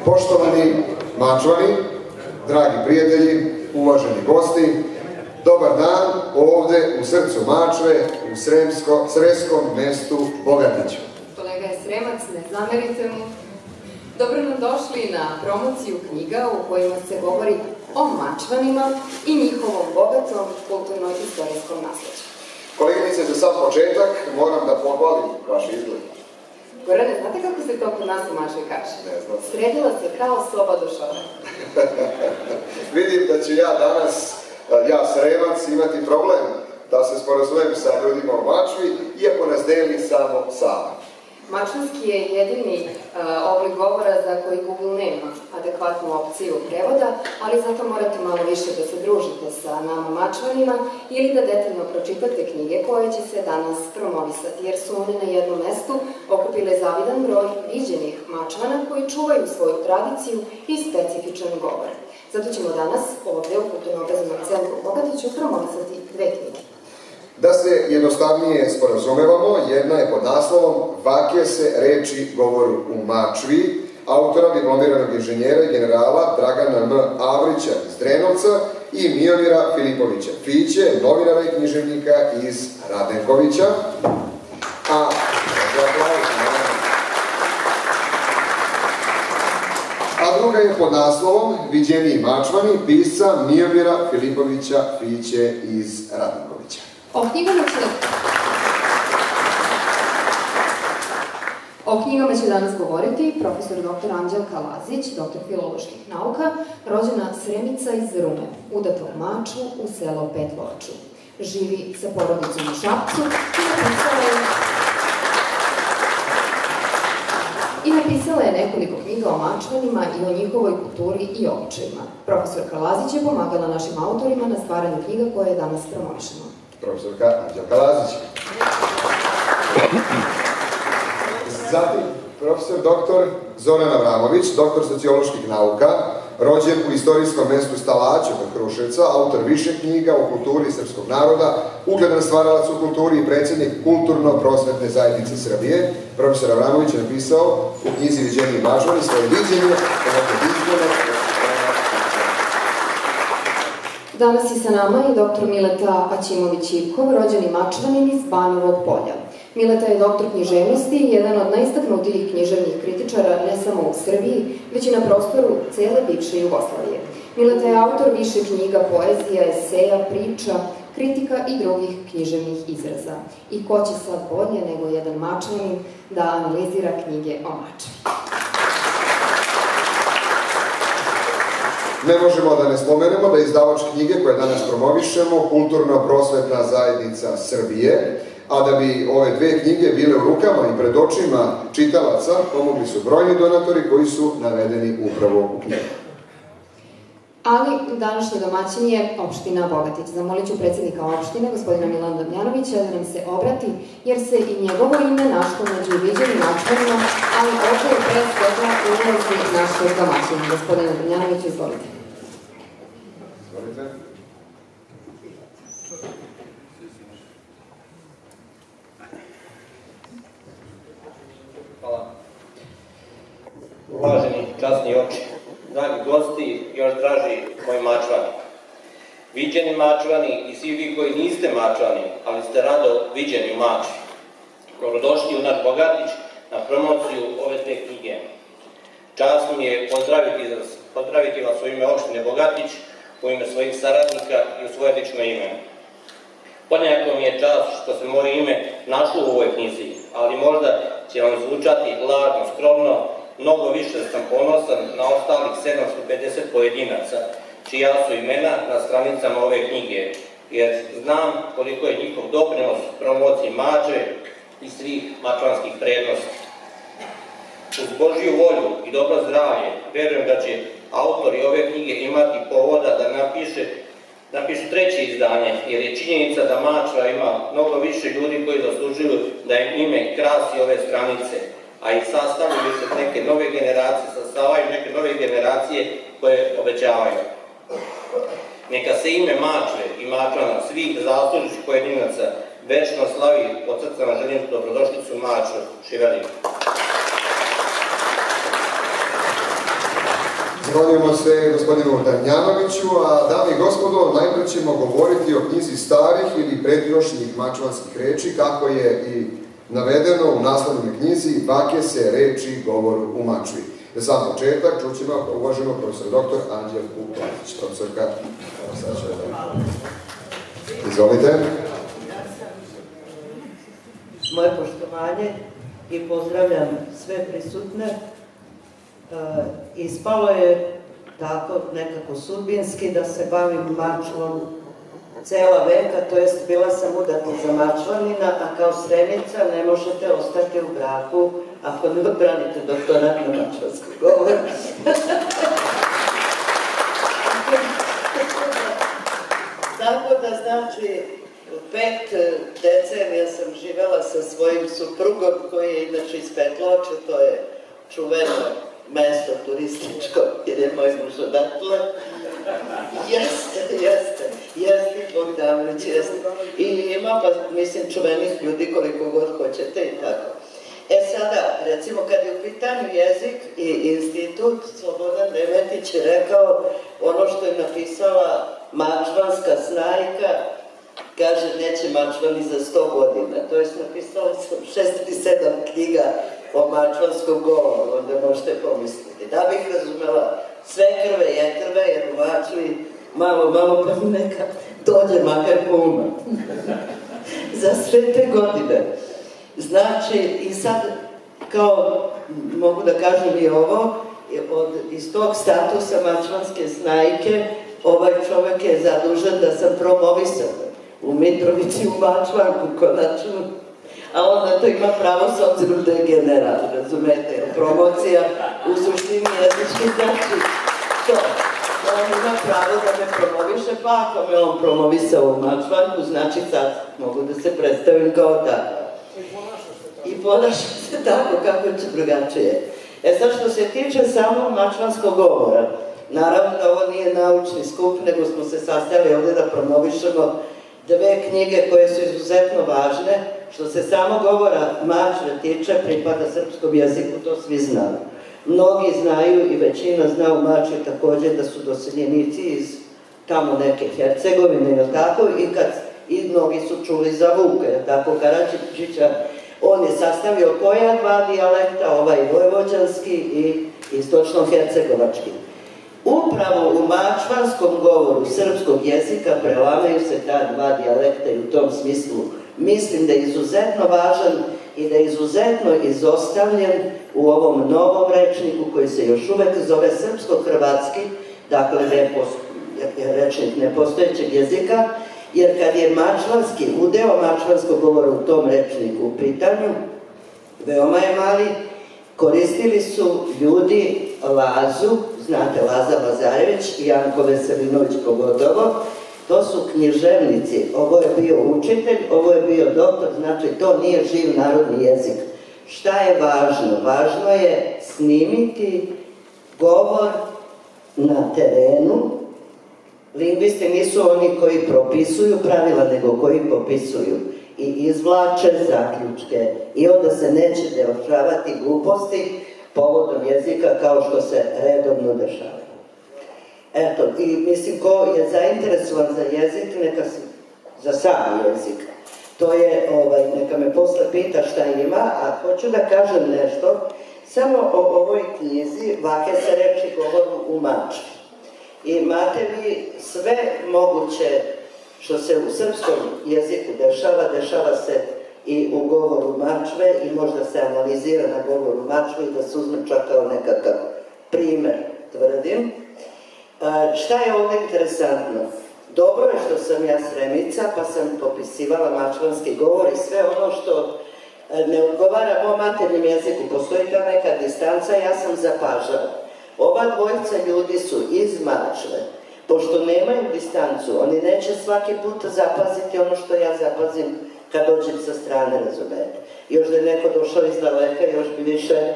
Poštovani Mačvani, dragi prijatelji, uvaženi gosti, dobar dan ovde u srcu Mačve, u sremskom mestu Bogatiću. Kolega je Sremac, ne zamerite mu. Dobro nam došli na promociju knjiga u kojima se govori o Mačvanima i njihovom bogatom kulturno-istorijskom nasleđu. Koleginice, za sam početak moram da pohvalim vaš izgled. Gorane, znate kako se to kod nas u Mačvi kaže? Ne znam. Sredila se kao soba dušora. Vidim da ću ja danas, ja Sremac, imati problem da se sporazumem sa ljudima u Mačvi, iako nas deli samo Sava. Mačvanski je jedini oblik govora za koji Google nema adekvatnu opciju prevoda, ali zato morate malo više da se družite sa nama Mačvanima ili da detaljno pročitate knjige koje će se danas promovisati, jer su one na jednom mestu okupile zavidan broj viđenih Mačvana koji čuvaju svoju tradiciju i specifičan govor. Zato ćemo danas ovde u Kulturno-obrazovnom centru Bogatiću promovisati dve knjige. Da se jednostavnije sporazumevamo, jedna je pod naslovom Vake se reči govoru u Mačvi, autora diplomiranog inženjera i generala Dragana M. Avrića iz Drenovca i Miomira Filipovića Fiće, novinara i književnika iz Radenkovića. A druga je pod naslovom Viđeniji Mačvani, pisca Miomira Filipovića Fiće iz Radenkovića. O knjigama će danas govoriti profesor dr. Anđelka Lazić, doktor filoloških nauka, rođena Sremica iz Rume, udata u Mačvu u selo Petlovaču. Živi sa porodicom u Šapcu i napisala je nekoliko knjiga o Mačvanima i o njihovoj kulturi i običajima. Profesorka Lazić je pomagala našim autorima na stvaranju knjiga koje danas promovišemo. Profesorka Anđelka Lazić. Zatim, profesor dr. Zoran Avramović, doktor socioloških nauka, rođen u istorijskom mestu Stalaću kod Kruševca, autor više knjiga o kulturi srpskog naroda, ugledan stvaralac u kulturi i predsjednik Kulturno-prosvetne zajednice Srbije. Profesor Avramović je napisao u knjizi Viđeniji Mačvani svoje viđenje Danas je sa nama i dr. Mileta Aćimović-Ivkov, rođeni Mačvanin iz Banovog Polja. Mileta je doktor književnosti i jedan od najistaknutijih književnih kritičara ne samo u Srbiji, već i na prostoru cele bivše Jugoslavije. Mileta je autor više knjiga, poezija, eseja, priča, kritika i drugih književnih izraza. I ko će sad bolje nego jedan Mačvanin da analizira knjige o Mačvi? Ne možemo da ne spomenemo da je izdavač knjige koje danas promovišemo Kulturno-prosvetna zajednica Srbije, a da bi ove dve knjige bile u rukama i pred očima čitalaca, pomogli su brojni donatori koji su navedeni upravo u knjigu. Ali današnji domaćin je opština Bogatić. Zamolit ću predsjednika opštine, gospodina Milana Damjanovića, da nam se obrati, jer se i njegovo ime našlo među viđenim Mačvanima, ali ovdje je pre svega ulozi našeg domaćina. Gospodina Damjanovića, izvolite. Izvolite. Hvala. Uvaženi časni oči, dragi gosti, još draži moji Mačvani. Viđeni Mačvani i svi vi koji niste Mačvani, ali ste rado viđeni u Mačvi. Dobrodošli u naš Bogatić na promociju ove dve knjige. Čast mi je pozdraviti vas u ime opštine Bogatić, u ime svojih saradnika i u svoje lično ime. Ponekako mi je čast što se moje ime našlo u ovoj knjizi, ali možda će vam zvučati lažno, skromno, mnogo više sam ponosan na ostalih 750 pojedinaca, čija su imena na stranicama ove knjige, jer znam koliko je njihov doprinos promociji Mačve i svih mačvanskih prednosti. Uz Božju volju i dobro zdravlje, verujem da će autori ove knjige imati povoda da napišu treće izdanje, jer je činjenica da Mačva ima mnogo više ljudi koji zaslužuju da im ime krasi ove stranice, a i sastavljaju se neke nove generacije, sastavljaju neke nove generacije koje obećavaju. Neka se ime Mačve i Mačvana, svih zaslužnih pojedinaca, večno slavi. Od srca vam želim dobrodošlicu u Mačvu. Živeli! Zahvaljujemo se gospodinu Damjanoviću, a dame i gospodo, najprej ćemo govoriti o knjizi starih ili predjošnjih mačvanskih reči, kako je i navedeno u naslovnoj knjizi Vake se reči govoru u Mačvi. Za početak čućemo uvaženog profesor dr. Anđelku Platić. Profesorka, izvolite. Moje poštovanje i pozdravljam sve prisutne. Ispalo je tako nekako sudbinski da se bavim Mačvom cela veka, to jest bila sam udatnica Mačvanina, a kao Sremica ne možete ostati u braku ako ne odbranite doktorat na mačvanskom govoru. Tako da znači 5 decenija sam živela sa svojim suprugom koji je inače iz Petloče, to je čuveno mesto turističko, jer je moj muž odatle. Jeste, Bogdanović, jeste. I ima, pa mislim, čuvenih ljudi koliko god hoćete i tako. Sada, recimo, kad je u pitanju jezik i institut, Slobodan Remetić je rekao ono što je napisala mačvanska snajka, kaže, neće Mačvani za 100 godina. To je napisala sam 6 ili 7 knjiga o mačvanskom govoru, onda možete pomisliti. Da bih razumela sve krve i ekrve, jer u Mačvi malo pa neka dođe makar kuma. Za sve te godine. Znači, i sad, kao mogu da kažem i ovo, iz tog statusa mačvanske snajke, ovaj čovek je zadužen da sam promovisao u Mitrovici u Mačvanku, konačno. A onda to ima pravo s obzirom da je general, razumete, promocija u suštini jezički znači to. On ima pravo da me promoviše, pa ako me on promovisao u Mačvanku, znači sad mogu da se predstavim kao tako. I ponašam se tako kako će drugačije. Sad što se tiče samo mačvanskog govora, naravno da ovo nije naučni skup, nego smo se sastali ovde da promovišemo 2 knjige koje su izuzetno važne. Što se samo govora Mačve tiče, pripada srpskom jeziku, to svi znaju. Mnogi znaju i većina zna u Mačvi takođe da su doseljenici iz tamo neke Hercegovine, ili tako, i mnogi su čuli za Vuka, ili tako, Karadžića. On je sastavio koja 2 dijalekta, ovaj vojvođanski i istočno-hercegovački. Upravo u mačvanskom govoru srpskog jezika prelamaju se ta 2 dijalekta i u tom smislu mislim da je izuzetno važan i da je izuzetno izostavljen u ovom novom rečniku koji se još uvek zove srpsko-hrvatski, dakle rečnik nepostojećeg jezika, jer kad je mačvanski, udeo mačvanskog govora u tom rečniku u pitanju, veoma je mali, koristili su ljudi Lazu, znate Laza Lazarević i Janko Veselinović pogotovo, to su književnici, ovo je bio učitelj, ovo je bio doktor, znači to nije živ narodni jezik. Šta je važno? Važno je snimiti govor na terenu. Lingvisti nisu oni koji propisuju pravila, nego koji popisuju i izvlače zaključke i onda se neće dešavati gluposti povodom jezika kao što se redovno dešava. Eto, i mislim, ko je zainteresovan za jezik, neka se, za sam jezik, to je, neka me posle pita šta ima, a hoću da kažem nešto samo o ovoj knjizi Vake se reči govoru u Mačvi. I imate vi sve moguće što se u srpskom jeziku dešava se i u govoru Mačve i možda se analizira na govoru Mačve i da se uzme čak kao nekakav primer, tvrdim. Šta je ovdje interesantno? Dobro je što sam ja Sremica, pa sam popisivala mačvanski govor i sve ono što ne odgovara mom maternjem jeziku. Postoji ta neka distanca, ja sam zapažala. Ova dvojica ljudi su iz Mačve. Pošto nemaju distancu, oni neće svaki put zapaziti ono što ja zapazim kad dođem sa strane, razumete. Još da je neko došao iz daleka, još bi više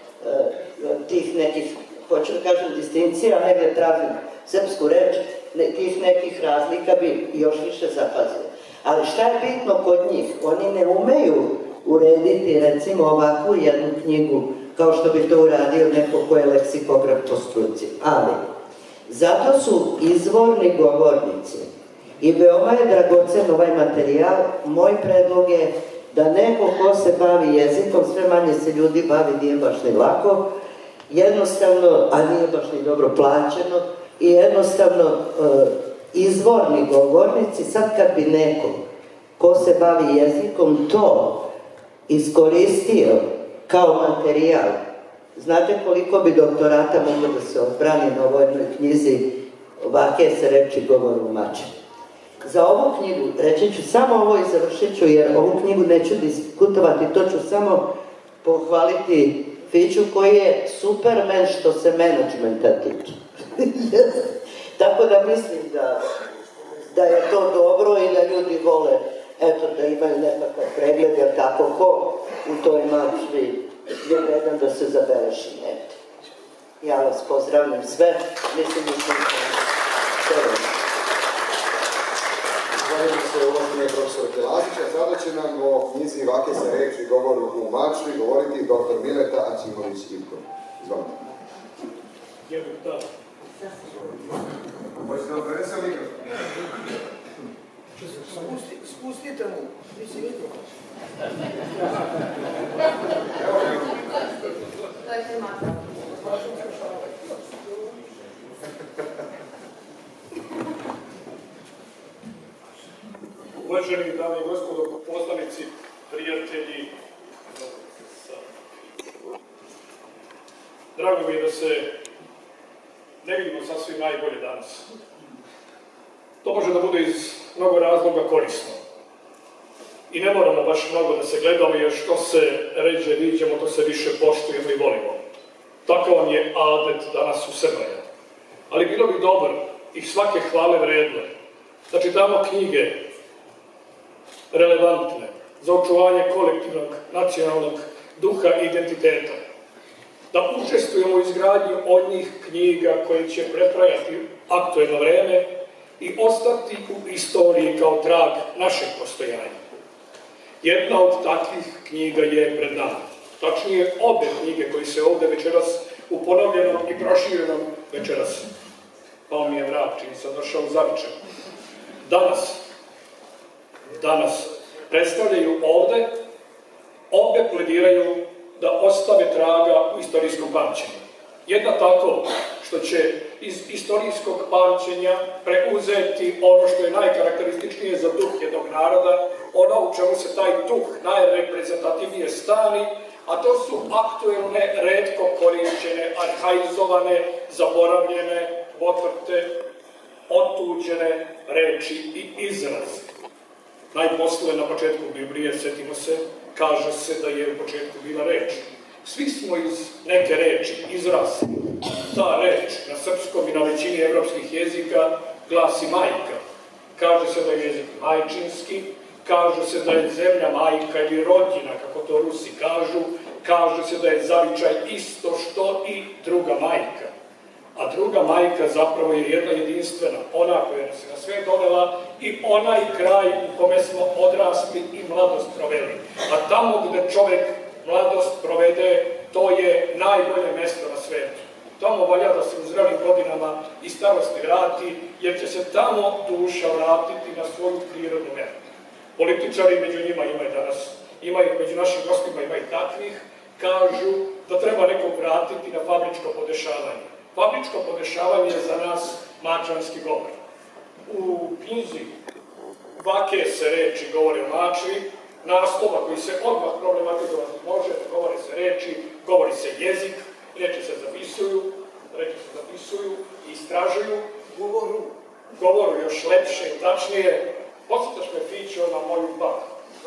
tih nekih, hoću da kažem, distinkcija, a negdje tražim srpsku reč, tih nekih razlika bi još više zapazio. Ali šta je bitno kod njih? Oni ne umeju urediti, recimo, ovakvu jednu knjigu kao što bi to uradio neko ko je leksikograf po struci. Ali, zato su izvorni govornici i veoma je dragocen ovaj materijal. Moj predlog je da neko ko se bavi jezikom, sve manje se ljudi bavi, nije baš ni lako, jednostavno, a nije baš ni dobro plaćeno, i jednostavno izvorni govornici, sad kad bi neko ko se bavi jezikom to iskoristio kao materijal, znate koliko bi doktorata moglo da se odbrani na ovoj jednoj knjizi Ovake se reči govoru mače. Za ovu knjigu, reći ću samo ovo i završit ću, jer ovu knjigu neću diskutovati, to ću samo pohvaliti Fiću koji je supermen što se menadžmenta tiče. Tako da mislim da je to dobro i da ljudi vole, eto, da imaju nekakav pregled, jer tako ko u toj mačvi je vredan da se zabeleži. Eto. Ja vas pozdravljam sve, mislim da sam sve. Zahvaljujem se uvaženi profesor Lazića. Sada će nam o knjizi Ovake se reči govoru u mačvi govoriti dr. Mileta Aćimović-Ivko. Izvolite. Jednog da. Možete da prenese mikrofon? Spustite mu, nisi vidio. Dajte maka. Uvaženi dame i gospodo poslanici, prijatelji, drago mi je da se ne vidimo sasvim najbolje danas. To može da bude iz mnogo razloga korisno. I ne moramo baš mnogo da se gledamo, jer što se ređe viđamo, to se više poštujemo i volimo. Takav vam je adet danas u Srbiji. Ali bilo bi dobro i svake hvale vredno da čitamo knjige relevantne za očuvanje kolektivnog, nacionalnog duha i identiteta. Da učestvujemo u izgradnji onih knjiga koje će pretrajati aktuelno vreme i ostati u istoriji kao trag našeg postojanja. Jedna od takvih knjiga je pred nama. Tačnije, obe knjige koje se ovde večeras u ponovljenom i proširenom večeras. Pao mi je vrat, čini sam došao zavičan. Danas predstavljaju ovde, obe plediraju da ostave traga u istorijskom pamćenju. Jedna tako što će iz istorijskog pamćenja preuzeti ono što je najkarakterističnije za duh jednog naroda, ono u čemu se taj duh najreprezentativnije stani, a to su aktuelne, retko korišćene, arhaizovane, zaboravljene, potrte, otuđene reči i izrazi. Najposle na početku Biblije, setimo se, kaže se da je u početku bila reč. Svi smo iz neke reči izrasli. Ta reč na srpskom i na većini evropskih jezika glasi majka. Kaže se da je jezik majčinski, kaže se da je zemlja majka ili rodina, kako to Rusi kažu, kaže se da je zavičaj isto što i druga majka. A druga majka zapravo je jedna jedinstvena, ona koja nas je na sve donela i onaj kraj u kome smo odrasli i mladost proveli. A tamo gde čovek mladost provede, to je najbolje mesto na svetu. Tamo valja da se u zrelim godinama i starosti vrati, jer će se tamo duša vratiti na svoju prirodnu meru. Političari među njima ima i danas, među našim gostima ima i takvih, kažu da treba nekog vratiti na fabričko podešavanje. Fabričko podešavanje je za nas mačvanski govor. U knjizi Ovake se reči govore o mačvi, naslova koji se odmah problematizovati može, govore se reči, govori se jezik, reči se zapisuju i istražuju, govoru još lepše i tačnije. Podsjetaš me, Fićo, na moju baku.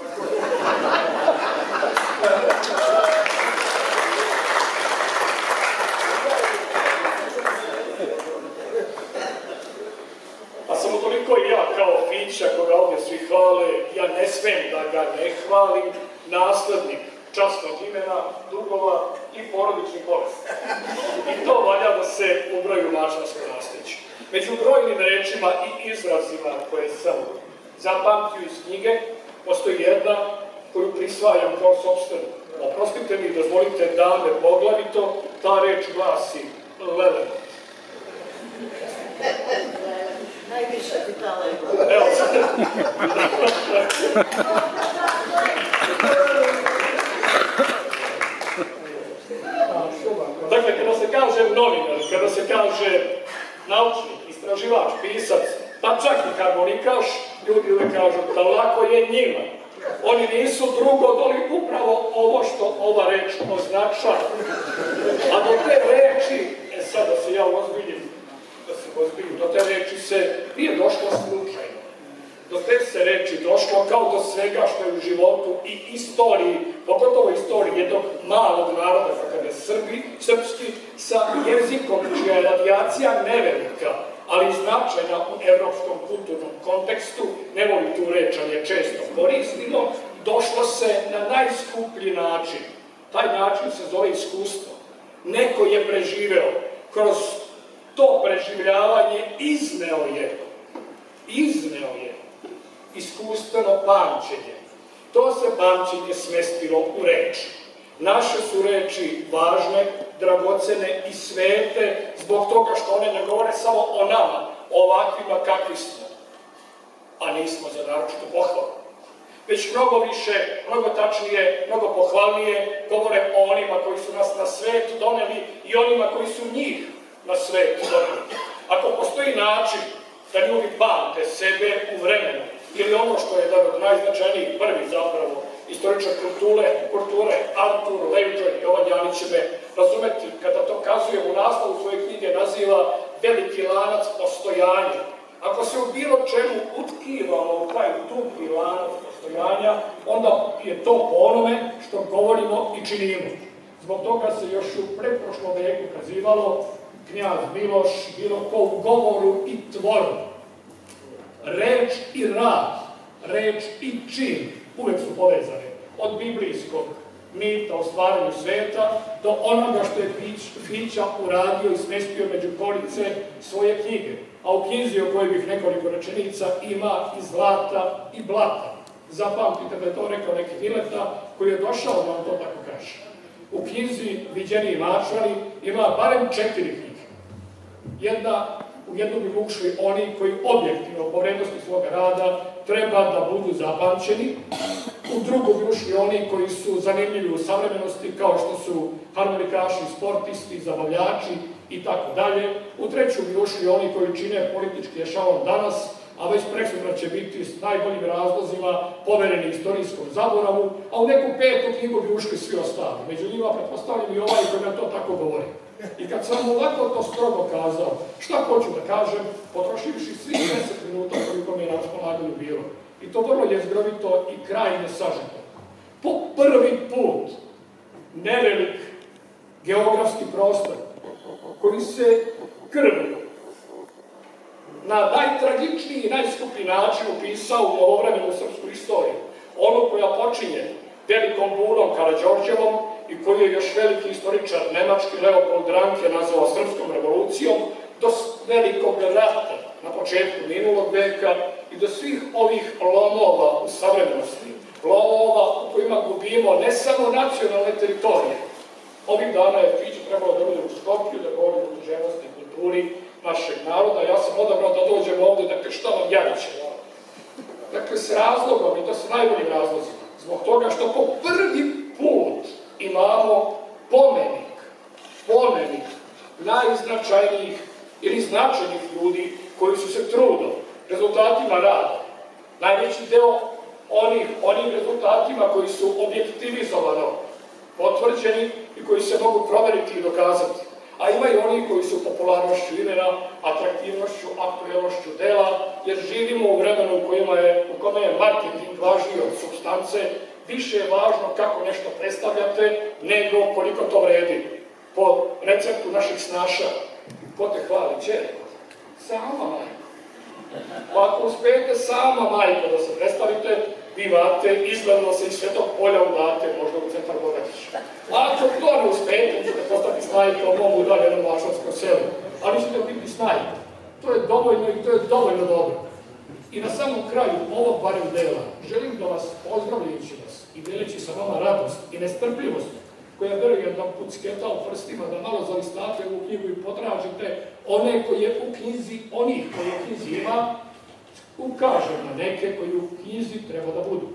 A samo toliko i ja kao Fića, koga ovdje svi hvale, ja ne smem da ga ne hvalim, naslednik časnog imena, dugova i porodičnih bolesti. I to valja da se ubraju u mačvansko nasleđe. Među brojnim rečima i izrazima koje sam zapamtio iz knjige, postoji jedna koju prisvajam kao sopstvenu. Oprostite mi, dozvolite dame poglavito, ta reč glasi lele. Najviše ti ta lele. Evo sad. Dakle, kada se kaže novinar, kada se kaže naučnik, istraživač, pisac, pa čak i harmonikaš, ljudi uvek kažu da lako je njima. Oni nisu drugo doli upravo ovo što ova reč označava. A do te reči, sad da se ja ozbiljim, do te reči se nije došlo slučajno. Do te se reči došlo kao do svega što je u životu i istoriji, pogotovo istoriji jednog malog naroda, kakav je srpski, sa jezikom čija je radijacija nevelika, ali značajna u evropskom kulturnom kontekstu, ne volim tu reč, ali je često koristimo, došlo se na najskuplji način. Taj način se zove iskustvo. Neko je preživeo, kroz to preživljavanje izneo je iskustveno pamćenje. To se pamćenje smestilo u reči. Naše su reči važne, dragocene i svete zbog toga što one ne govore samo o nama, ovakvima kakvi smo, a nismo za naročito pohvalu. Već mnogo više, mnogo tačnije, mnogo pohvalnije govore o onima koji su nas na svet doneli i onima koji su njih na svet doneli. Ako postoji način da ljudi pamte sebe u vremenu, ili ono što je jedan od najznačajnijih, prvi zapravo, istoričar kulture, Artur Lovejoy, Jovan Janić će me razumeti, kada to kazuje u naslovu svoje knjige, naziva veliki lanac postojanja. Ako se u bilo čemu utkivamo u taj dugi lanac postojanja, onda je to po onome što govorimo i činimo. Zbog toga se još u pretprošlom veku kazivalo knjaz Miloš, bilo ko u govoru i tvoru. Reč i rad, reč i čin uvek su povezane. Od biblijskog mita o stvaranju sveta do onoga što je Fića uradio i smestio među korice svoje knjige. A u knjizi o kojoj bih nekoliko rečenica ima i zlata i blata. Zapamtite da je to rekao neki Mileta koji je došao da vam to tako kaže. U knjizi Viđeni mačvani ima barem 4 knjige. U jednu bi ušli oni koji objektivno po vrednosti svoga rada treba da budu zapamćeni, u drugu bi ušli oni koji su zanimljivi u savremenosti kao što su harmonikaši, sportisti, zabavljači i tako dalje, u treću bi ušli oni koji čine politički ešalon danas, a već preksutra će biti s najboljim razlozima povereni istorijskom zaboravu, a u neku petu knjigu bi ušli svi ostali. Među njima pretpostavljam i ovaj koji nam to tako govori. I kad sam ovako to strogo kazao, šta hoću da kažem, potrošivši svih 10 minuta koliko mi je na raspolaganju bilo. I to vrlo jezgrovito i krajnje sažeto. Po prvi put nevelik geografski prostor koji se krvio na najtragičniji i najskuplji način upisao u novovremenu srpsku istoriju. Onu koja počinje velikom burom Karađorđevom i koju je još veliki istoričar nemački Leopold Ranke nazvao srpskom revolucijom, do velikog rata na početku minulog veka i do svih ovih lomova u savremenosti, lomova u kojima gubimo ne samo nacionalne teritorije. Ovih dana je Fića trebalo da bude u Skopju, da govori o književnosti i kulturi našeg naroda. Ja sam odabrao da dođem ovde da krštavam Janića. Dakle, s razlogom, i to sa najboljim razlozima, zbog toga što po prvi put imamo pomenik najznačajnijih ili značajnih ljudi koji su se trudom, rezultatima rada, najveći deo onim rezultatima koji su objektivizovano potvrđeni i koji se mogu proveriti i dokazati. A ima i oni koji su popularnošću imena, atraktivnošću, aktuelnošću dela, jer živimo u vremenu u kome je marketing važniji od supstance, više je važno kako nešto predstavljate, nego koliko to vredi. Po receptu naših snaša, ko te hvali, ćerko? Sama majka. Pa ako uspijete sama majka da se predstavite, vi imate izgledno se iz Svetog Polja udate, možda u centar Bogatića. A ako to ne uspijete, ćete postati snajka u mom udaljenom Lačanskom selu. Ali ćete biti snajka. To je dovoljno i to je dovoljno dobro. I na samom kraju ovog barem dela želim da vas, pozdravljajući vas i deleći sa vama radost i nestrpljivost, koja verujem da pucketa u prstima, da malo zalistate ovu knjigu i potražite one koje u knjizi, onih koje u knjizi ima, ukažem na neke koji u knjizi treba da budu.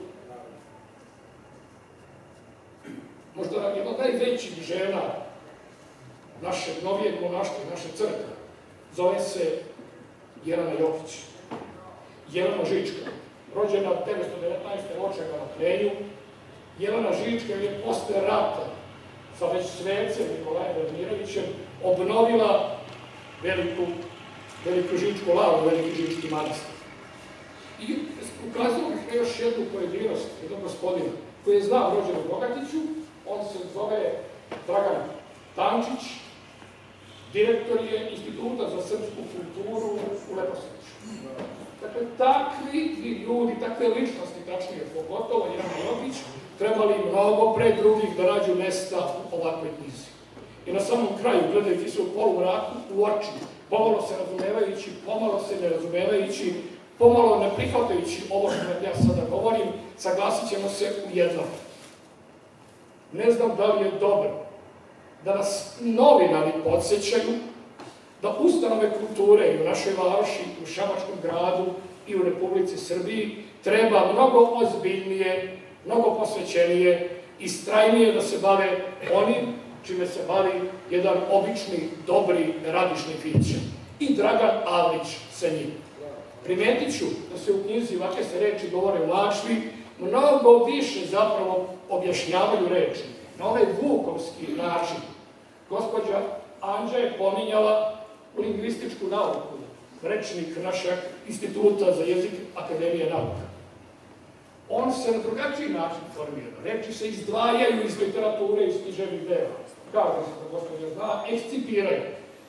Možda jedna od najvećih žena našeg novijeg monaštva, naše crkve, zove se Jelena Jokić. Jelena Žička, rođena 1919. Očega na Plenju. Jelena Žička je posle rata sa već svecem Nikolajem Radmirovićem obnovila veliku Žičku lavu, veliki Žički manastir. I ukazao bih na još jednu pojedinost, jednog gospodina, koji je znao rođen u Bogatiću. On se zove Dragan Tančić, direktor je Instituta za srpsku kulturu u Leposavlju. Dakle, takvi ljudi, takve ličnosti, tačnije, pogotovo Jelena Jokić, trebali mnogo pre drugih da nađu mesta u ovakvoj knjizi. I na samom kraju, gledajući se u polumraku, u oči, pomalo se razumevajući, pomalo se nerazumevajući, pomalo ne prihvatajući ovo što ja sada govorim, saglasit ćemo se u jednom. Ne znam da li je dobro da nas novinari podsjećaju da ustanove kulture i u našoj varoši, u Šabačkom gradu i u Republici Srbiji treba mnogo ozbiljnije, mnogo posvećenije i strajnije da se bave onim čime se bavi jedan obični, dobri, radišni fić. I Dragan Avlić sa njim. Primetit ću da se u knjizi ovakve se reči govore u Mačvi, mnogo više zapravo objašnjavaju reči. Na ovaj vukovski način gospođa Anđa je pominjala lingvističku nauku, rečnik našeg Instituta za jezik Akademije nauka. On se na drugačiji način formira. Reči se izdvajaju iz literature, iz književnih dela. Kao da se to gospođa zna, ekscipiraju.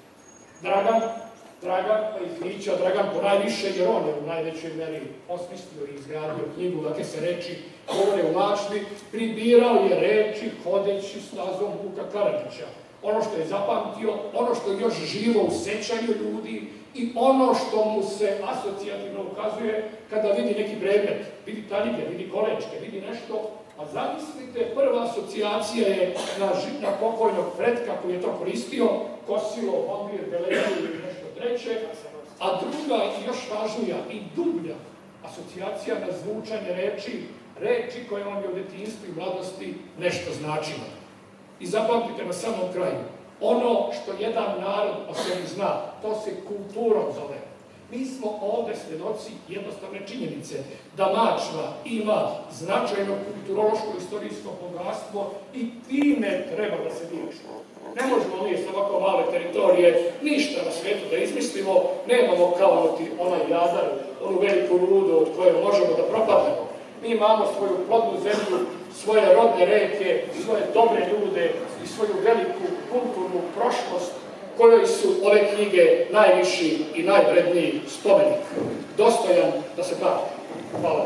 Dragan, pa i Fića, Dragan po najviše, jer on je u najvećoj meri osmislio i izgradio knjigu, dakle se reči govore u Mačvi, pribirao je reči hodeći stazom Vuka Karadžića. Ono što je zapamtio, ono što je još živo u sećanju ljudi i ono što mu se asocijativno ukazuje kada vidi neki predmet, vidi taljige, vidi kolečke, vidi nešto. A zamislite, prva asocijacija je na pokojnog pretka koji je to koristio, kosilo, odbir, beleziju ili nešto treće, a druga i još važnija i dublja asocijacija na zvučanje reči koje vam je u detinjstvu i mladosti nešto značilo. I zapamtite na samom kraju, ono što jedan narod o sebi zna, to se kulturom zove. Mi smo ovde svedoci jednostavne činjenice da Mačva ima značajno kulturološko-istorijsko bogatstvo i time treba da se diči. Ne možemo mi sa ovako male teritorije ništa na svetu da izmislimo, nemamo kao onaj Jadar, onu veliku rudu od koje možemo da propademo. Mi imamo svoju plodnu zemlju, svoje rodne reke, svoje dobre ljude i svoju veliku kulturnu prošlost kojoj su ove knjige najviši i najvredniji spomenik. Dostojan da se prati. Hvala.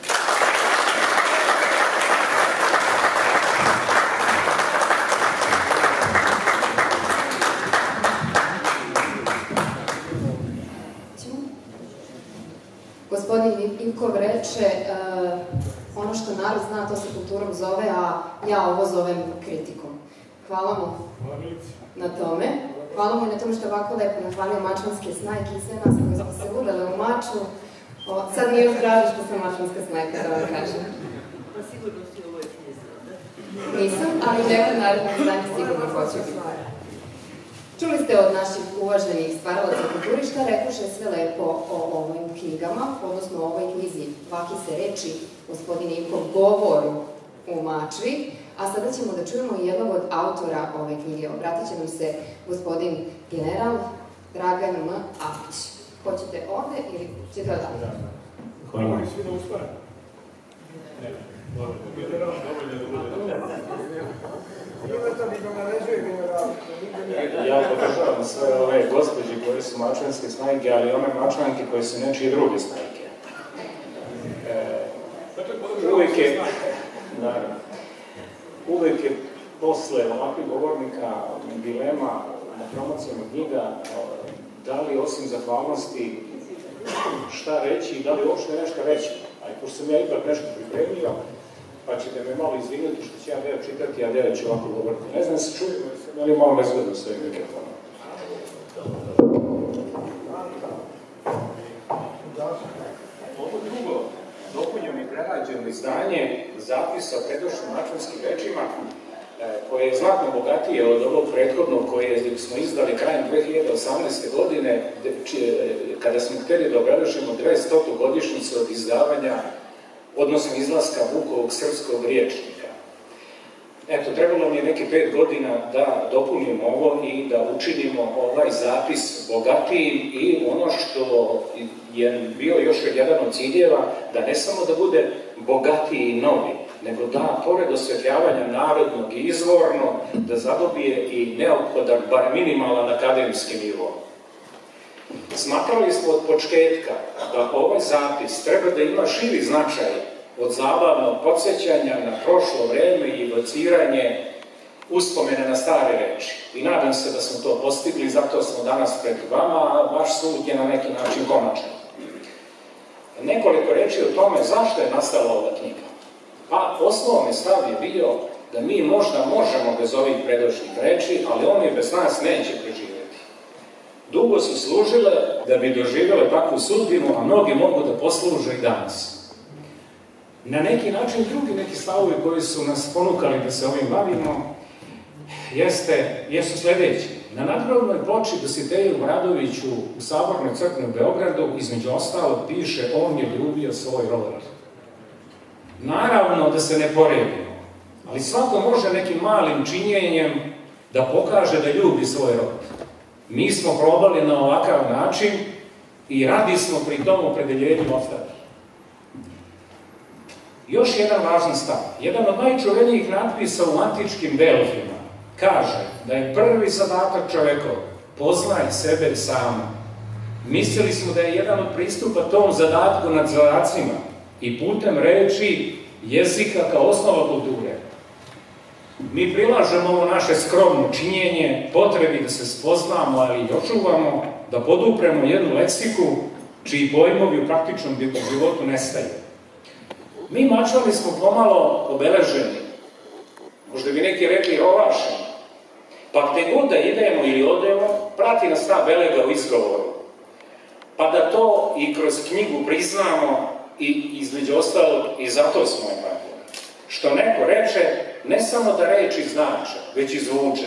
Gospodin Ivkov reče, ono što narod zna, to se kulturom zove, a ja ovo zovem kritikom. Hvala mu na tome. Hvala mu na tome što je ovako lepo nahvalio mačvanske snajke i sve nas koji smo se udale u Mačvu. Sad mi još draži što sam mačvanska snajka, da vam kažem. Pa sigurno si u ovoj knjizi, da? Nisam, ali neko naredno izdanje sigurno hoću biti. Čuli ste od naših uvaženih stvaralaca kulturi šta rekuše sve lepo o ovim knjigama, odnosno o ovoj knjizi Vaki se reči, gospodin Ivkov govoru u Mačvi, a sada ćemo da čujemo jednog od autora ove knjige. Obratit će nam se gospodin general Dragan M. Apić. Hoćete ovde ili ćete odavde? Hvala vam svi da uspore. Ja podržavam sve ove gospođe koje su mačvanske snajke, ali one mačvanke koje su nečije druge snajke. Uvijek je posle ovakvih govornika dilema na promocijama knjiga da li osim zahvalnosti šta reći i da li uopšte nešto reći. Ali pošto sam ja ipak nešto pripremio, pa ćete me malo izvinuti što ću ja deo čitati, a deo ću ovako govoriti. Ne znam se čujem, ali malo bezgledno sve mikrofonom. Ovo drugo dopunjeno i prerađeno izdanje zapisa o predošlim mačvanskim rečima, koje je znatno bogatije od ovog prethodnog koje smo izdali krajem 2018. godine, kada smo htjeli da obeležimo 200. godišnjicu od izdavanja, odnosno izlaska Vukovog srpskog riječnika. Eto, trebalo mi je neki 5 godina da dopunimo ovo i da učinimo ovaj zapis bogatijim i ono što je bio još jedan od ciljeva, da ne samo da bude bogatiji i novi, nego da, pored osvetljavanja narodnog i izvorno, da zadobije i neophodan, bar minimalan akademski nivo. Smatrali smo od početka da ovaj zapis treba da ima širi značaj od zabavnog podsjećanja na prošlo vreme i evociranje uspomene na stare reči. I nadam se da smo to postigli, zato smo danas pred vama, a vaš sud je na neki način konačan. Nekoliko reči o tome zašto je nastala ova knjiga. Pa, osnovni stav je bio da mi možda možemo bez ovih predošlih reči, ali oni bez nas neće preživjeti. Dugo su služile da bi doživjele takvu sudbinu, a mnogi mogu da posluže i danas. Na neki način drugi neki stavovi koji su nas ponukali da se ovim bavimo jesu sljedeći. Na nadgrobnoj ploči Dositeju Bradoviću u Sabornoj crkvi u Beogradu između ostalog piše: on je ljubio svoj rod. Naravno da se ne poredimo, ali svako može nekim malim činjenjem da pokaže da ljubi svoj rod. Mi smo probali na ovakav način i radi smo pri tom opredeljenju ostali. Još jedan važan stav. Jedan od najčuvenijih natpisa u antičkim delfima kaže da je prvi zadatak čovekov poznaj sebe sam. Mislili smo da je jedan od pristupa tom zadatku nad zadacima i putem reči jezika kao osnova kulture. Mi prilažemo ovo naše skromno činjenje, potrebi da se spoznamo, ali i očuvamo, da podupremo jednu leksiku čiji pojmovi u praktičnom životu nestaju. Mi mačvani smo pomalo obeleženi, možda bi neki rekli rovašeni, pa gde god da idemo ili odemo, prati nas ta belega u izgovoru. Pa da to i kroz knjigu priznamo i između ostalog i zato smo je pratili. Što neko reče, ne samo da reči znače, već i zvuče.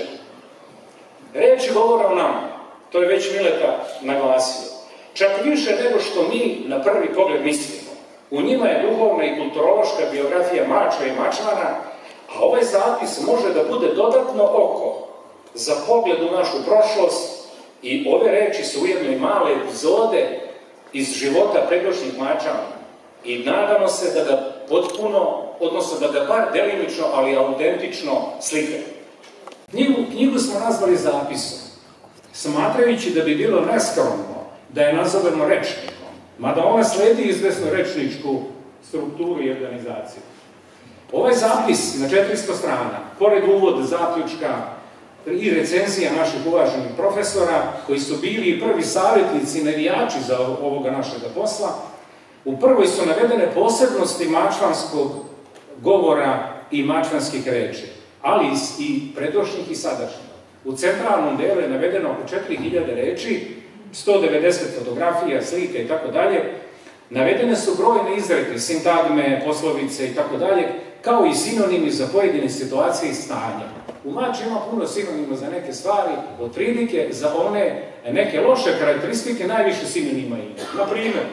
Reči govore o nama, to je već Mileta naglasio. Čak više nego što mi na prvi pogled mislimo. U njima je duhovna i kulturološka biografija Mačva i Mačvana, a ovaj zapis može da bude dodatno oko za pogled u našu prošlost i ove reči su ujedno i male epizode iz života predošlih Mačvana. I nadamo se da ga potpuno, odnosno da ga bar delimično, ali autentično slike. Knjigu smo nazvali zapisom, smatrajući da bi bilo neskromno da je nazovemo rečnikom, mada ona sledi izvesnu rečničku strukturu i organizaciju. Ovaj zapis na 400 strana, pored uvoda, zaključka i recenzija naših uvaženih profesora, koji su bili i prvi savjetnici i navijači za ovoga našega posla, u prvoj su navedene posebnosti mačvanskog govora i mačvanskih reči, ali i predošlih i sadašnjih. U centralnom delu je navedeno oko 4000 reči, 190 fotografija, slike i tako dalje. Navedene su brojne izreke, sintagme, poslovice i tako dalje, kao i sinonimi za pojedine situacije i stanja. U Mači ima puno sinonima za neke stvari, otprilike za one neke loše karakteristike najviše sinonima ima.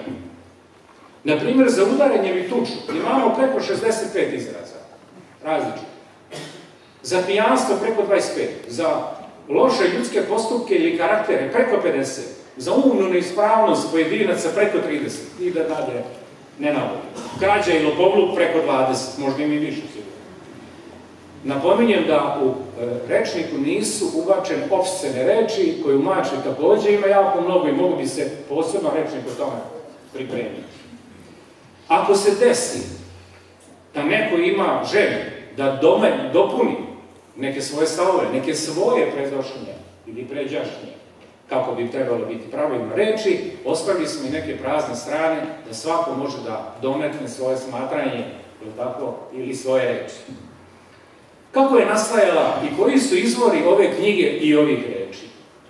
Na primjer, za udarenje i tuču imamo preko 65 izraza, različite. Za pijanstvo preko 25, za loše ljudske postupke ili karaktere preko 50, za umnu neispravnost pojedinaca preko 30, i da dalje ne navodim. Krađa i lopovluk preko 20, možda im i više sigurno. Napominjem da u rečniku nisu ubačene opscene reči, koje u Mači takođe ima jako mnogo i mogu bi se posebno rečnik o tome pripremiti. Ako se desi da neko ima želju da dopuni neke svoje stavove, neke svoje predošlje ili pređašnje, kako bi trebalo biti pravilno reči, ostavili smo i neke prazne strane da svako može da dometne svoje smatranje ili svoje reči. Kako je nastajala i koji su izvori ove knjige i ovih reči?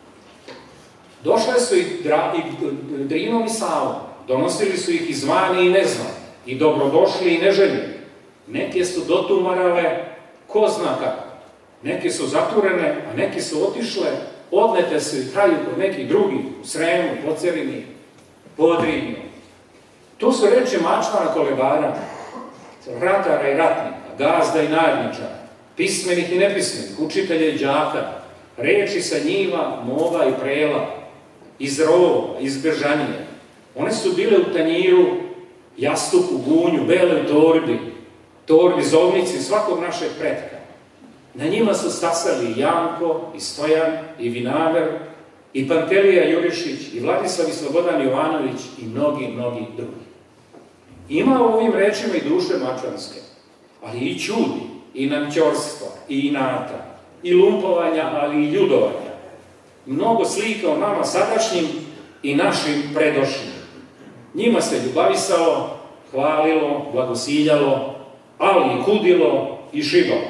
Došle su i Drinom i Savom, donosili su ih i zvani i nezvani, i dobrodošli i neželjeni. Neke su dotumarale, ko zna kako. Neke su zaturene, a neke su otišle, odnete su i traju kod nekih drugih, u Sremu, Pocerini, Podrinju. To su reči Mačvana Kolebara, ratara i ratnika, gazda i nadničara, pismenih i nepismenih, učitelja i đaka, reči sa njiva, mova i prela, iz rovova, iz Bežanije. One su bile u tanjiru, jastuku, gunju, beloj torbi, zovnici svakog našeg pretka. Na njima su stasali i Janko, i Stojan, i Vinaver, i Pantelija Jurišić, i Vladislav i Slobodan Jovanović, i mnogi, mnogi drugi. Ima u ovim rečima i duše mačvanske, ali i čudi, i namćorstva, i inata, i lumpovanja, ali i ljudovanja. Mnogo slika o nama sadašnjim i našim predošlim. Njima se ljubavisalo, hvalilo, blagosiljalo, ali i kudilo i šibalo.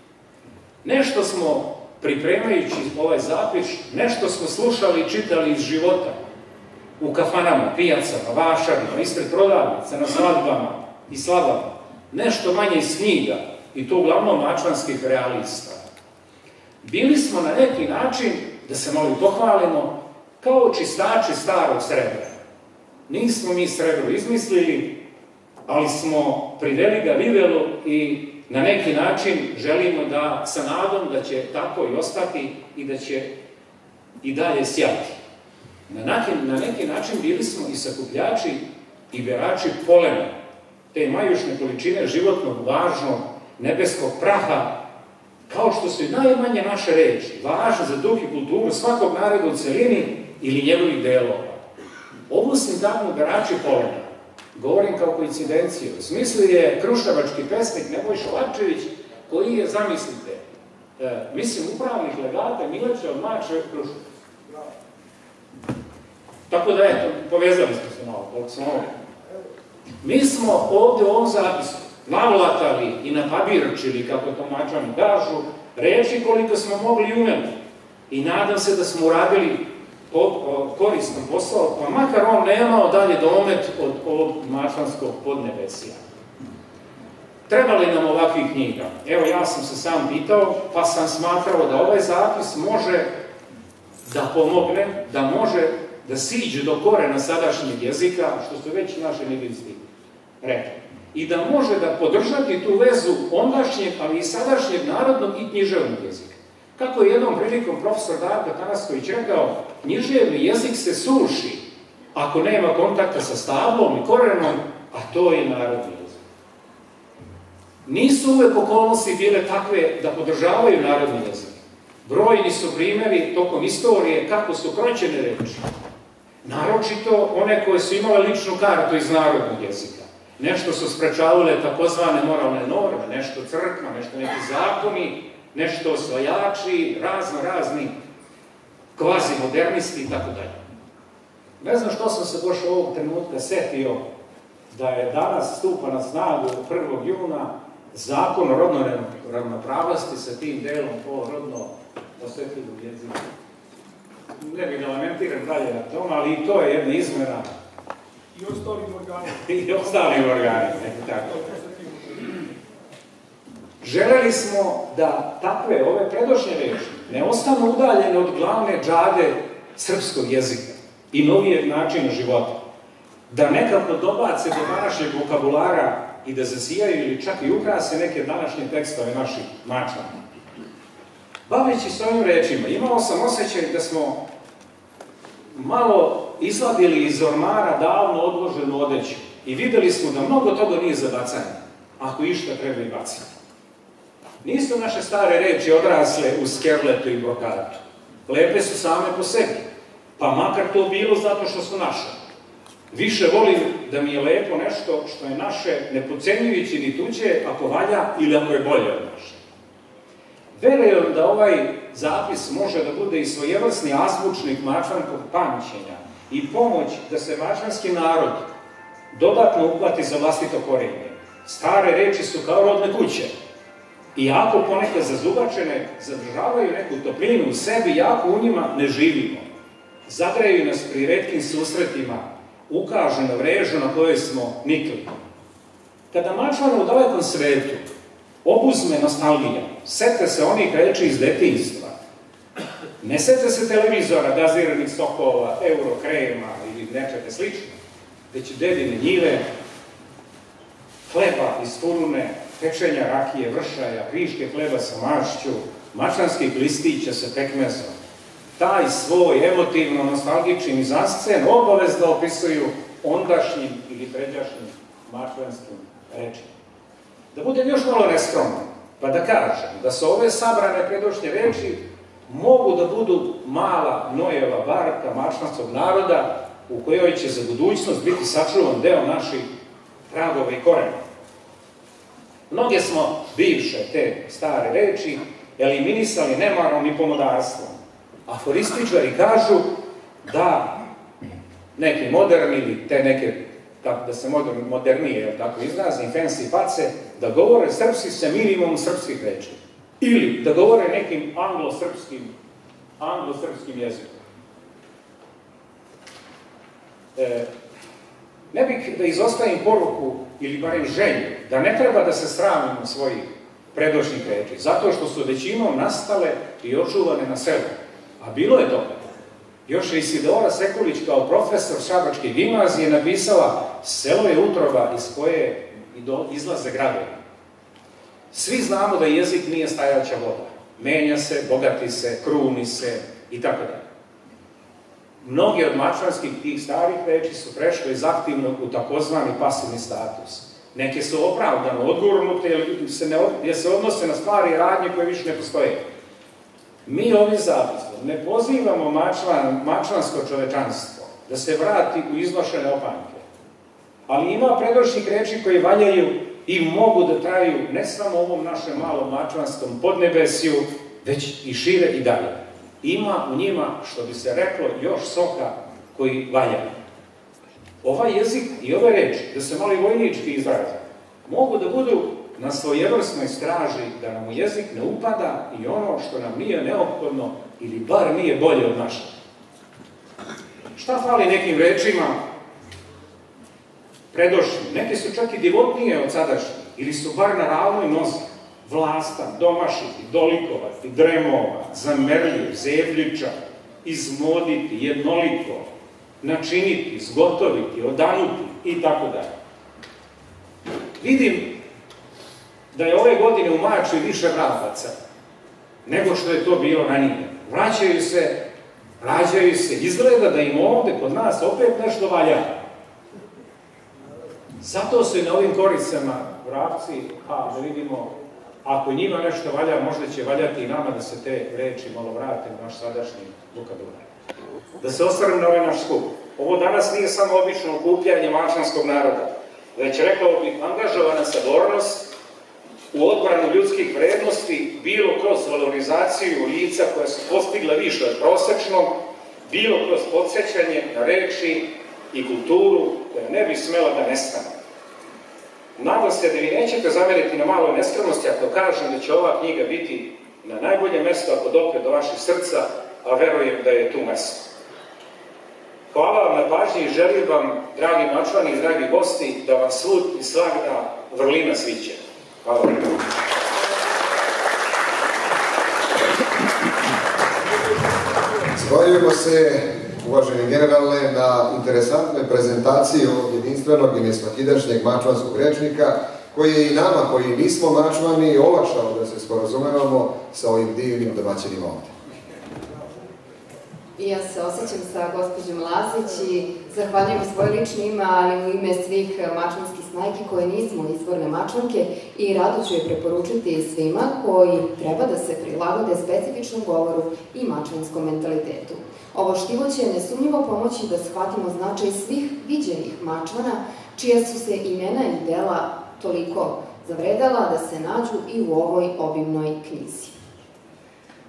Nešto smo, pripremajući ovaj zapis, nešto smo slušali i čitali iz života. U kafanama, pijacama, vašarima, ispred prodavnica, na svadbama i slavama. Nešto manje iz knjiga, i to uglavnom mačvanskih realista. Bili smo na neki način, da se malo pohvalimo, kao čistači starog srebra. Nismo mi srebro izmislili, ali smo priveli ga vivelu i na neki način želimo da, sa nadom da će tako i ostati i da će i dalje sjati. Na neki način bili smo i sakupljači i berači polena, te majušne količine životnog, važnog, nebeskog praha, kao što su i najmanje naše reči, važne za duh i kulturu svakog naroda u celini ili njegovih delova. Ovu sintagmu berači polena govorim kao koincidenciju. U smislu je kruševački pesnik Nebojša Lapčević, koji je, zamislite, mislim, upravnik legata Mileče od Mače Kruševac. Tako da, eto, povezali smo se malo, koliko smo ovdje. Mi smo ovdje u ovom zapisu navlatali i napabirčili, kako to Mačani kažu, reči koliko smo mogli i umeli. I nadam se da smo uradili koristan posao, pa makar on nemao dalje domet od ovog mačvanskog podnebesija. Treba li nam ovakvih knjiga? Evo, ja sam se sam pitao, pa sam smatrao da ovaj zapis može da pomogne, da može da siđe do korena sadašnjeg jezika, što su već naši lingvisti rekli, i da može da podržati tu vezu ondašnjeg, ali i sadašnjeg narodnog i književnog jezika. Kako je jednom prilikom profesor Darko Tanasković rekao, književni jezik se suši ako nema kontakta sa stablom i korenom, a to je narodni jezik. Nisu uvek okolnosti bile takve da podržavaju narodni jezik. Brojni su primjeri tokom istorije kako su kroćene reči. Naročito one koje su imale ličnu kartu iz narodnog jezika. Nešto su sprečavale takozvane moralne norme, nešto crkva, nešto neki zakoni, nešto osvajači, razni kvazi-modernisti i tako dalje. Ne znam što sam se baš ovog trenutka setio da je danas stupa na snagu 1. juna zakon o rodnoj ravnopravnosti sa tim delom po rodno osetljivog jezika. Ne bih da lamentiram dalje na tom, ali i to je jedna izmena. I ostalim organima. I ostalim organima, tako. Želeli smo da takve, ove predošlje reči, ne ostanu udaljene od glavne džade srpskog jezika i novijeg načina života. Da nekako dobace do današnjeg vokabulara i da zasijaju ili čak i ukrase neke današnje tekstove naših Mačvana. Baveći s ovim rečima, imao sam osjećaj da smo malo izvadili iz ormara davno odloženu odeću i videli smo da mnogo toga nije za bacanje, ako išta treba i baciti. Nisu naše stare reči odrasle u skerletu i brokatu. Lepe su same po sebi, pa makar to bilo zato što su naše. Više volim da mi je lepo nešto što je naše, ne podcenjujući ni tuđe, ako valja ili ako je bolje od naše. Verujem da ovaj zapis može da bude i svojevrsni azbučnik mačvanskog pamćenja i pomoć da se mačvanski narod dodatno uplati za vlastito korenje. Stare reči su kao rodne kuće. Iako ponekad zazubačene, zadržavaju neku toplinu u sebi, jako u njima ne živimo. Zagreju nas pri retkim susretima, ukažu na vrežu na kojoj smo nikli. Kada mačvana u dalekom svetu obuzme nostalgija, sete se onih reči iz detinjstva. Ne sete se televizora, gaziranih sokova, eurokrema ili nečega slično, već dedine njive, hleba iz furune, pečenja rakije, vršaja, kriške hleba sa mašću, mačvanskih listića sa pekmezom. Taj svoj emotivno-nostalgični mizanscen obavezno opisuju ondašnjim ili pređašnjim mačvanskim rečima. Da budem još malo neskroman, pa da kažem da su ove sabrane predošnje reči mogu da budu mala Nojeva barka mačvanskog naroda u kojoj će za budućnost biti sačuvan deo naših tragova i korena. Mnoge smo bivše te stare reči eliminisali nemarom i pomodarstvom. Aforističari kažu da neki moderni ili te neke, da se modernije tako izrazim, fancy face, da govore srpski sa minimum srpskih reči. Ili da govore nekim anglo-srpskim jezikom. Ne bih da izostavim poruku ili barem želju da ne treba da se sramimo svojih predošlih reči, zato što su većinom nastale i očuvane na selu. A bilo je toga. Još je Isidora Sekulić kao profesor Šabačke gimnazije napisala: selo je utroba iz koje izlaze gradovi. Svi znamo da jezik nije stajaća voda. Menja se, bogati se, kruni se i tako dalje. Mnogi od mačvanskih tih starih reči su prešle iz aktivnog u takozvani pasivni status. Neke su opravdano odgurnute jer se odnose na stvari i radnje koje više ne postoje. Mi ovim zapisom ne pozivamo mačvansko čovečanstvo da se vrati u iznošene opanke, ali ima predošlih reči koji valjaju i mogu da traju ne samo ovom našem malom mačvanskom podnebesju, već i šire i dalje. Ima u njima, što bi se reklo, još soka koji valjaju. Ovaj jezik i ove reči, da se malo i vojnički izraze, mogu da budu na svojevrsnoj straži da nam u jezik ne upada i ono što nam nije neophodno ili bar nije bolje od našeg. Šta fali nekim rečima predošli? Neke su čak i divotnije od sadašnjih ili su bar na ravnoj nozi. Vlastan, domašiti, dolikovati, dremova, zamerljiv, zevljičan, izmoditi, jednoliko, načiniti, zgotoviti, odanuti i tako dalje. Vidim da je ove godine u Mačvi više vrabaca nego što je to bilo ranije. Rađaju se, izgleda da im ovde kod nas opet nešto valja. Zato su i na ovim koricama vrapci, da vidimo, ako njima nešto valja, možda će valjati i nama da se te reči malo vrate u naš sadašnji vokabular. Da se osvrnem na ovaj naš skup. Ovo danas nije samo obično okupljanje mačvanskog naroda, već rekao bih angažovana sabornost u odbranu ljudskih vrednosti, bilo kroz valorizaciju lica koja su postigla više od prosečnog, bilo kroz podsjećanje na reči i kulturu koja ne bi smela da nestane. Nadam se da vi nećete zameriti na maloj neskromnosti ako kažem da će ova knjiga biti na najbolje mesto ako dopre do vaših srca, a verujem da je tu mesto. Hvala vam na pažnji i želim vam, dragi mačvani i dragi gosti, da vam svud i svagda vrlina sviće. Hvala vam. Zahvaljujemo se, uvaženi generale, na interesantnoj prezentaciji ovog jedinstvenog i nesvakidašnjeg mačvanskog rečnika, koji je i nama, koji nismo mačvani, olakšao da se sporazumevamo sa ovim divnim domaćinima ovde. I ja se osjećam sa gospođom Lazić i zahvaljujem u svoje lično ime, ali u ime svih mačvanskih snajki koje nismo izvorne mačvanke i rado ću je preporučiti svima koji treba da se prilagode specifičnom govoru i mačvanskom mentalitetu. Ovo štivo će nesumnjivo pomoći da shvatimo značaj svih viđenih mačvana, čija su se imena i dela toliko zavredala da se nađu i u ovoj obimnoj knjizi.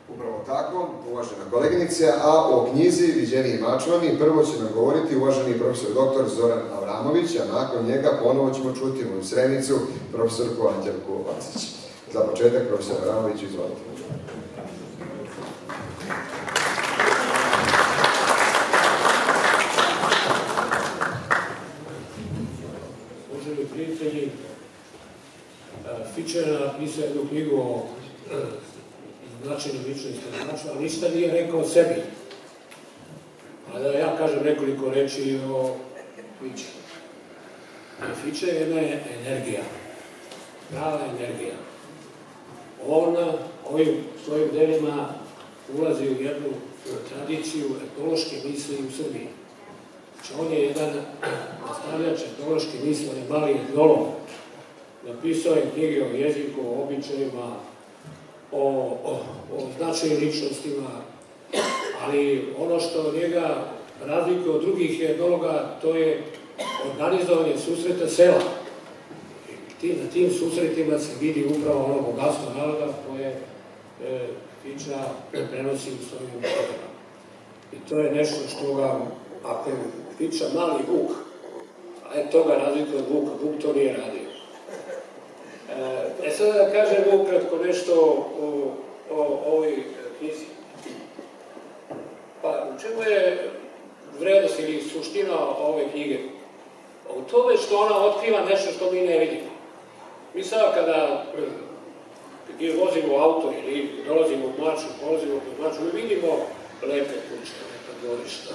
Upravo tako, uvažena koleginice, a o knjizi Viđeni mačvani prvo će nam govoriti uvaženi profesor dr. Zoran Avramović, a nakon njega ponovo ćemo čuti moju sredicu, profesorku Anđelku Vacić. Za početak, profesor Avramović, izvolite. Uvaženi prijatelji, Fičer je napisao jednu knjigu o značajnim ličnostima, ali ništa nije rekao o sebi. A da ja kažem nekoliko reči o Fičeru. Fičer je jedna energija, prava energija. On ovim svojim delima ulazi u jednu tradiciju etnološke misli u Srbiji. Znači, on je jedan nastavljač etnološke misli, on je mali etnolog. Napisao je knjige o jeziku, o običajima, o značajnim ličnostima, ali ono što njega razlikuje od drugih etnologa, to je organizovanje susreta sela. Na tim susretima se vidi upravo ono bogatstvo naroda koje Fiča prenosi u svojim knjigama. I to je nešto što ga, ako je Fiča mali vuk, a to ga razlikuje od vuka, vuk to nije radio. Sada da kažem ukratko nešto o ovoj knjizi. Pa, u čemu je vrednost ili suština ove knjige? U tome što ona otkriva nešto što mi ne vidimo. Mi sada kada vozimo auto ili dolazimo u Mačvu, polazimo u Mačvu, mi vidimo lepe kuće, lepa dvorišta,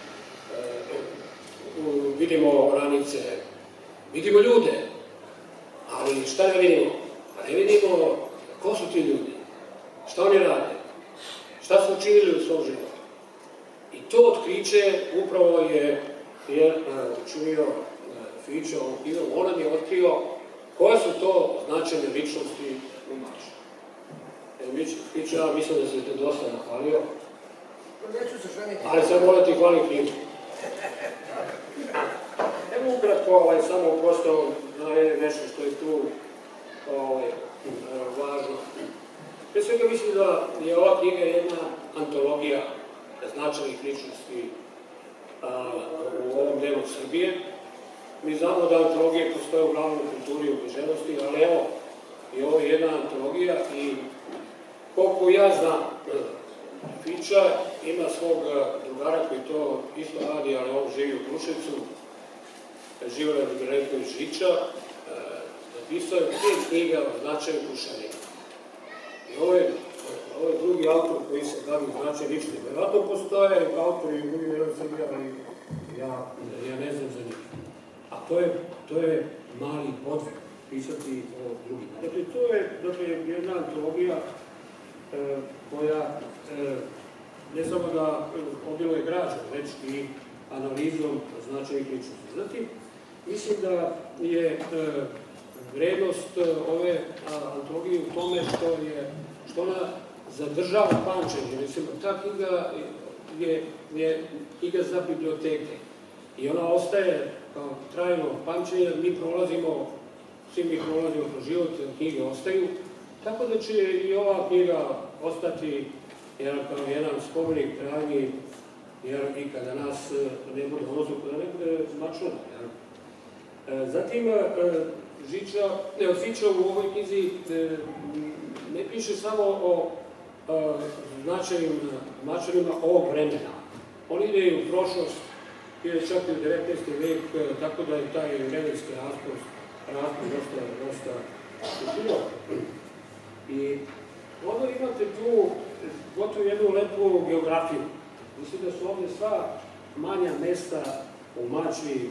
vidimo oranice, vidimo ljude. Ali šta ne vidimo? Pa ne vidimo ko su ti ljudi, šta oni rade, šta su učinili u svom životu. I to otkriće upravo je učinio Fiča ovom knjigom. On nam je otkrio koje su to značajne ličnosti u Mačvi. Fiča, mislim da se te dosta nahvalio, ali sad moram ti hvalim knjigu. Evo ukratko, samo prosto navedem nešto što je tu važno. Pre svega mislim da je ova knjiga jedna antologija značajnih ličnosti u ovom delu Srbije. Mi znamo da antologije postoje uglavnom u kulturi i u književnosti, ali evo, i ovo je jedna antologija i koliko ja znam, Fiča ima svog drugara koji to isto radi, ali on živi u Kruševcu, Živorad Milenković Žiča, napisao je 5 knjiga o značaju Kruševnika. I ovo je drugi autor koji se bavi značajem ličnosti. Vjerojatno postoje autori u drugim delom Srbije, ali ja ne znam za njih. A to je mali podvig, pisati o drugima. Dakle, to je jedna antologija koja ne samo da obiluje građan, već i analizom značajnih ličnosti. Zatim, mislim da je vrednost ove antologije u tome što ona zadržava pamćenje. Mislim, ta knjiga je knjiga za biblioteke i ona ostaje kao trajno pamćenje. Svi mi prolazimo kroz život, knjige ostaju, tako da će i ova knjiga ostati kao jedan spomenik trajni, jer i kada nas ne bude odnosno, kada ne bude Mačvana. Zatim, Fiča u ovoj knjizi ne piše samo o značajnim Mačvanima ovog vremena. On ide i u prošlost, ide čak i u 19. vek, tako da je taj vremenski raspust dosta uširok. I onda imate tu gotovo jednu lepu geografiju. Mislim da su ovdje sva manja mesta u Mačvi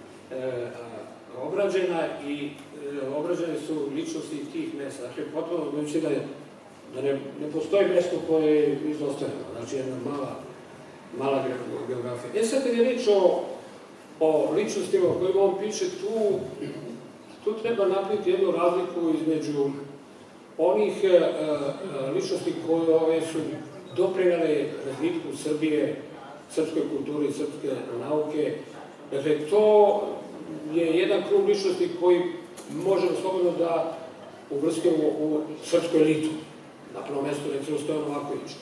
obrađena i obrađene su ličnosti tih mesta. Dakle, potpuno znači da ne postoji mesto koje je izostavljeno. Znači, jedna mala geografija. Sad kad je reč o ličnostima o kojima on piše, tu treba napraviti jednu razliku između onih ličnosti koje su doprinele razvitku Srbije, srpske kulture i srpske nauke. Dakle, to je jedan krug ličnosti koji možemo slobodno da uvrstimo u srpsku elitu. Na prvom mjestu recimo Stojan Novaković.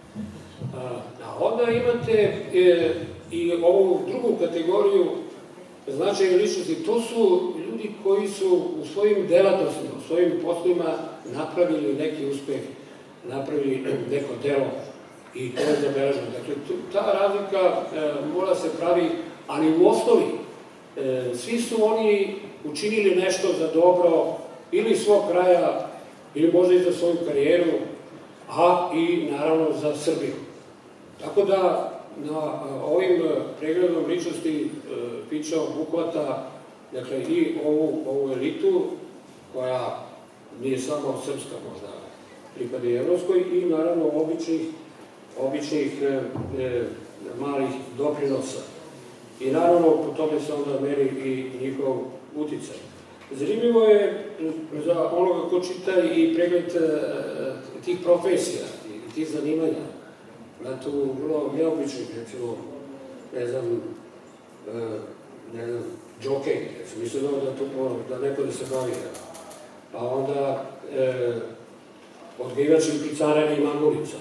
A onda imate i ovu drugu kategoriju značajne ličnosti. To su ljudi koji su u svojim delatnostima, u svojim poslovima napravili neki uspeh, napravili neko delo i to je zabeleženo. Dakle, ta razlika mora se pravi, ali u osnovi svi su oni učinili nešto za dobro ili svog kraja, ili možda i za svoju karijeru, a i naravno za Srbiju. Tako da na ovim pregledom ličnosti Fića obuhvata dakle, i ovu elitu koja nije samo srpska možda, pripada i evropskoj, i naravno običnih malih doprinosa. I naravno po tome se onda meri i njihov uticaj. Zanimljivo je za onoga ko čita i pregled tih profesija i tih zanimanja. Na tu vrlo neobičnih, recimo, ne znam, džokej, mislim da neko da se bavi. Pa onda odgajivač i picarena i mangulica.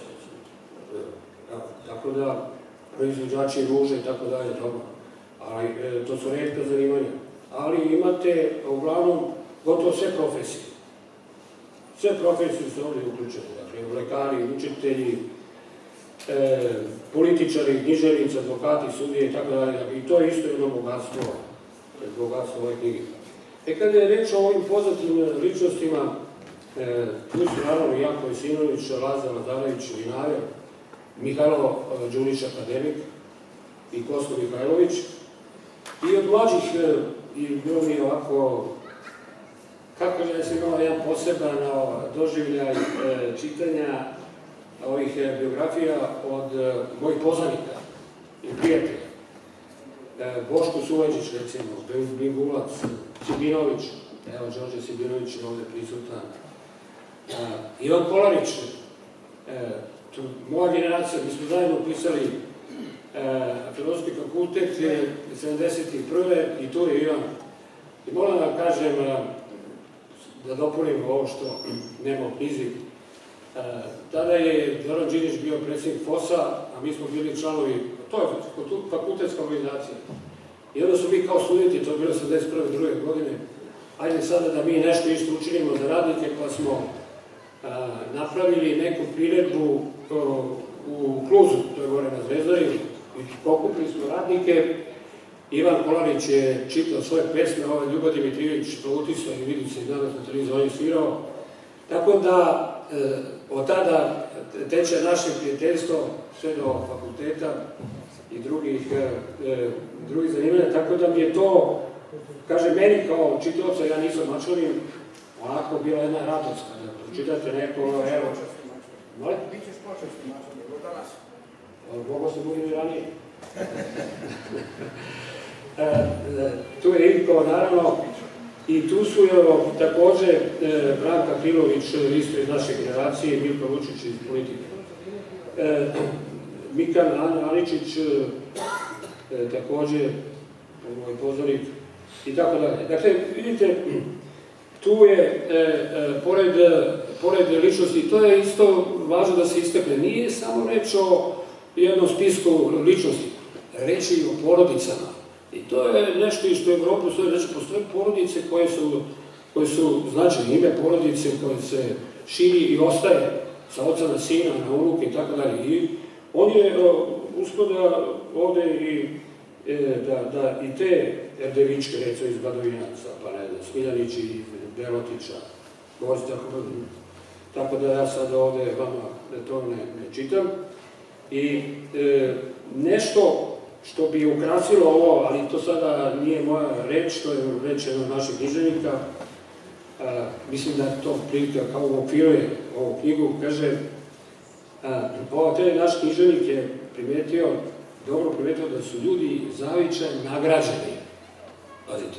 Tako da, proizvođači ruže i tako dalje, dobro. Ali to su retka zanimanja. Ali imate, uglavnom, gotovo sve profesije. Sve profesije su ovdje uključene. Dakle, lekari, učitelji, političari, književnici, advokati, sudije i tako dalje. I to je isto jedno bogatstvo ove knjige. Kada je reč o ovim poznatim ličnostima, tu su naravno Janko Vesinović, Lazar Lazarević, Vinaver, Mihajlo Đunić akademik i Kosto Mihajlović. I od mlađih, bilo mi ovako, kako je se imala jedan poseban doživljaj čitanja ovih biografija od mojih poznanika i prijatelja. Boško Suleđić, recimo, Bingulac, Sibinović, evo Đorđe Sibinović je ovde prisutan, Ivan Kolarić, moja generacija, mi smo zajedno upisali Filozofski fakultet 1971. i tu je Ivan. I moram da kažem, da dopunim ovo što nema u knjizi. Tada je Zoran Đinđić bio predsjednik FOS-a, a mi smo bili članovi, to je fakultetska organizacija. I onda su mi kao studenti, to je bilo 1971. godine, ajde sada da mi nešto isto učinimo za radnike, pa smo napravili neku priredbu u Kluzu, to je gore na Zvezdari, i pokupili smo radnike. Ivan Kolarić je čitao svoje pesme, ovaj Ljubo Dimitrijević proutisao i vidi se i danas na televiziji svirao. Tako da od tada teče naše prijateljstvo sve do fakulteta i drugih zanimanja, tako da mi je to, kaže meni kao čitaoca, ja nisam mačvanin, onako bila jedna radost kada pročitate neko, evo... Bićeš počesti mačvanin, od danas. Mogo se budem i ranije. Tu je Ivko, naravno, i tu su takođe Branka Krilović, isto iz naše generacije, Milko Vučić iz politike. Mikan Aničić, takođe, moj poznanik, i tako dalje. Dakle, vidite, tu je, pored ličnosti, to je isto važno da se istakne. Nije samo reč o jednom spisku ličnosti, reč je i o porodicama. I to je nešto što u Evropi postoje, znači postoje porodice koje su značajne, ime porodice koje se širi i ostaje sa oca na sina, na unuke i tako dalje. I on je uspio da ovde i te Erdevičke, recimo iz Badovinaca, pa ne znam, Smiljanići, Belotića, tako da ja sad ovde vama to ne čitam. I nešto što bi ukrasilo ovo, ali to sada nije moja reč, to je reč jednog našeg književnika, mislim da je to prilika kao uokviruje ovu knjigu, kaže, taj naš književnik je dobro primetio da su ljudi zavičaj nagrađeni. Pazite,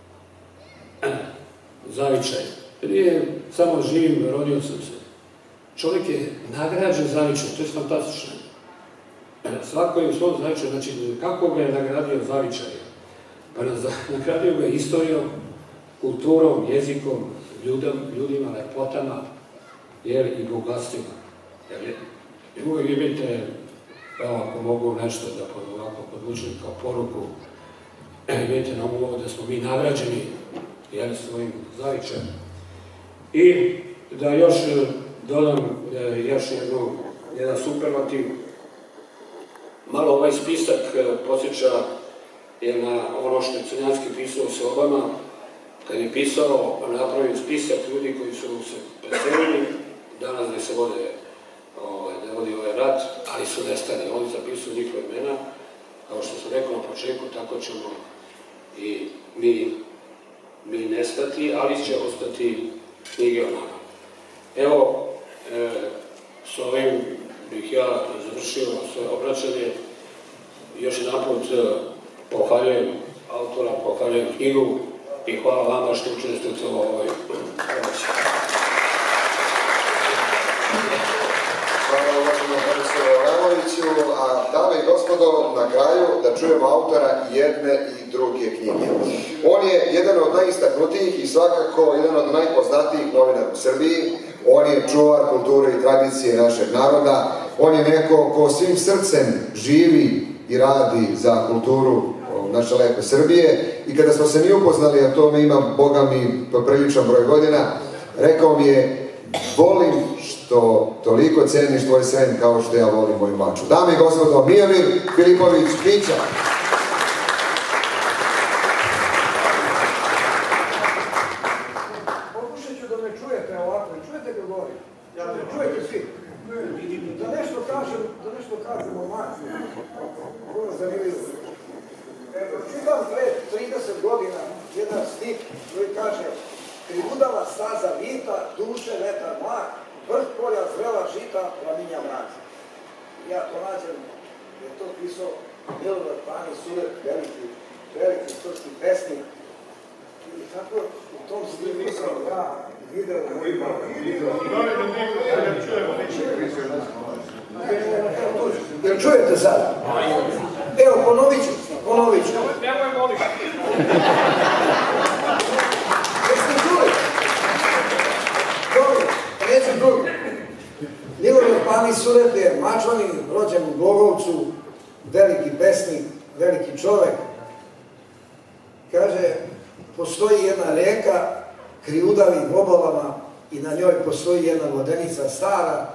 zavičaj. Nije samo živim, rodio sam se. Čovjek je nagrađen zavičaj, to je fantastično. Svako je u svom zavičaju, znači kako ga je nagradio zavičaj? Pa nagradio ga istorijom, kulturom, jezikom, ljudima, lepotama jer i bogatstvima. I uvijek imate, evo ako mogu nešto da ovako podvučem kao poruku, imajte na umu da smo mi nagrađeni svojim zavičajem. I da još dodam još jedan superlativ. Malo ovaj spisak podsjeća na ono što je Crnjanski pisao o sobama, kad je pisao, napravio spisak ljudi koji su se preselili, danas da se vodi ovaj rat, ali su nestali, oni zapisuju njihove imena, kao što sam rekao na početku, tako ćemo i mi nestati, ali će ostati knjige o nama. Evo, s ovim bih ja završio svoje obraćanje. Još jedanput pohvaljujem autora, pohvaljujem knjigu i hvala vama što učestvujete u ovoj obraćanju. Hvala uvaženom profesoru Avramoviću, a dame i gospodo, na kraju da čujemo autora jedne i druge knjige. On je jedan od najistaknutijih i svakako jedan od najpoznatijih novinara u Srbiji. On je čuvar kulture i tradicije našeg naroda. On je neko ko svim srcem živi i radi za kulturu naše lepe Srbije. I kada smo se mi upoznali, a to mi imam, Boga mi, popriličan broj godina, rekao mi je: volim što toliko ceniš tvoj sen kao što ja volim moju maču. Dame i gospodo, Mijomir Filipović Pića. Pokušat ću da me čujete ovako, čujete ga govorim? Čujete svi? Da nešto kažem o maču. Ovo je zanimljivo. Čitam pre 30 godina jedan stih koji kaže: krivudava staza vita, duše vetar mlak, vrh polja zrela žita, plaminja mrak. Ja to nađem, jer to pisao Milorad Panić Suret, veliki srpski pesnik. I tako u tom stilu sam ja video Jel čujete sad? Evo, ponovit ću. Nemoj moliti. Jeste čuli? Dobro, neću drugo. Milorad Panić Suret je Mačvanin, rođen u Glogovcu, veliki pesnik, veliki čovek. Kaže, postoji jedna reka krijudavim obalama i na njoj postoji jedna vodenica stara,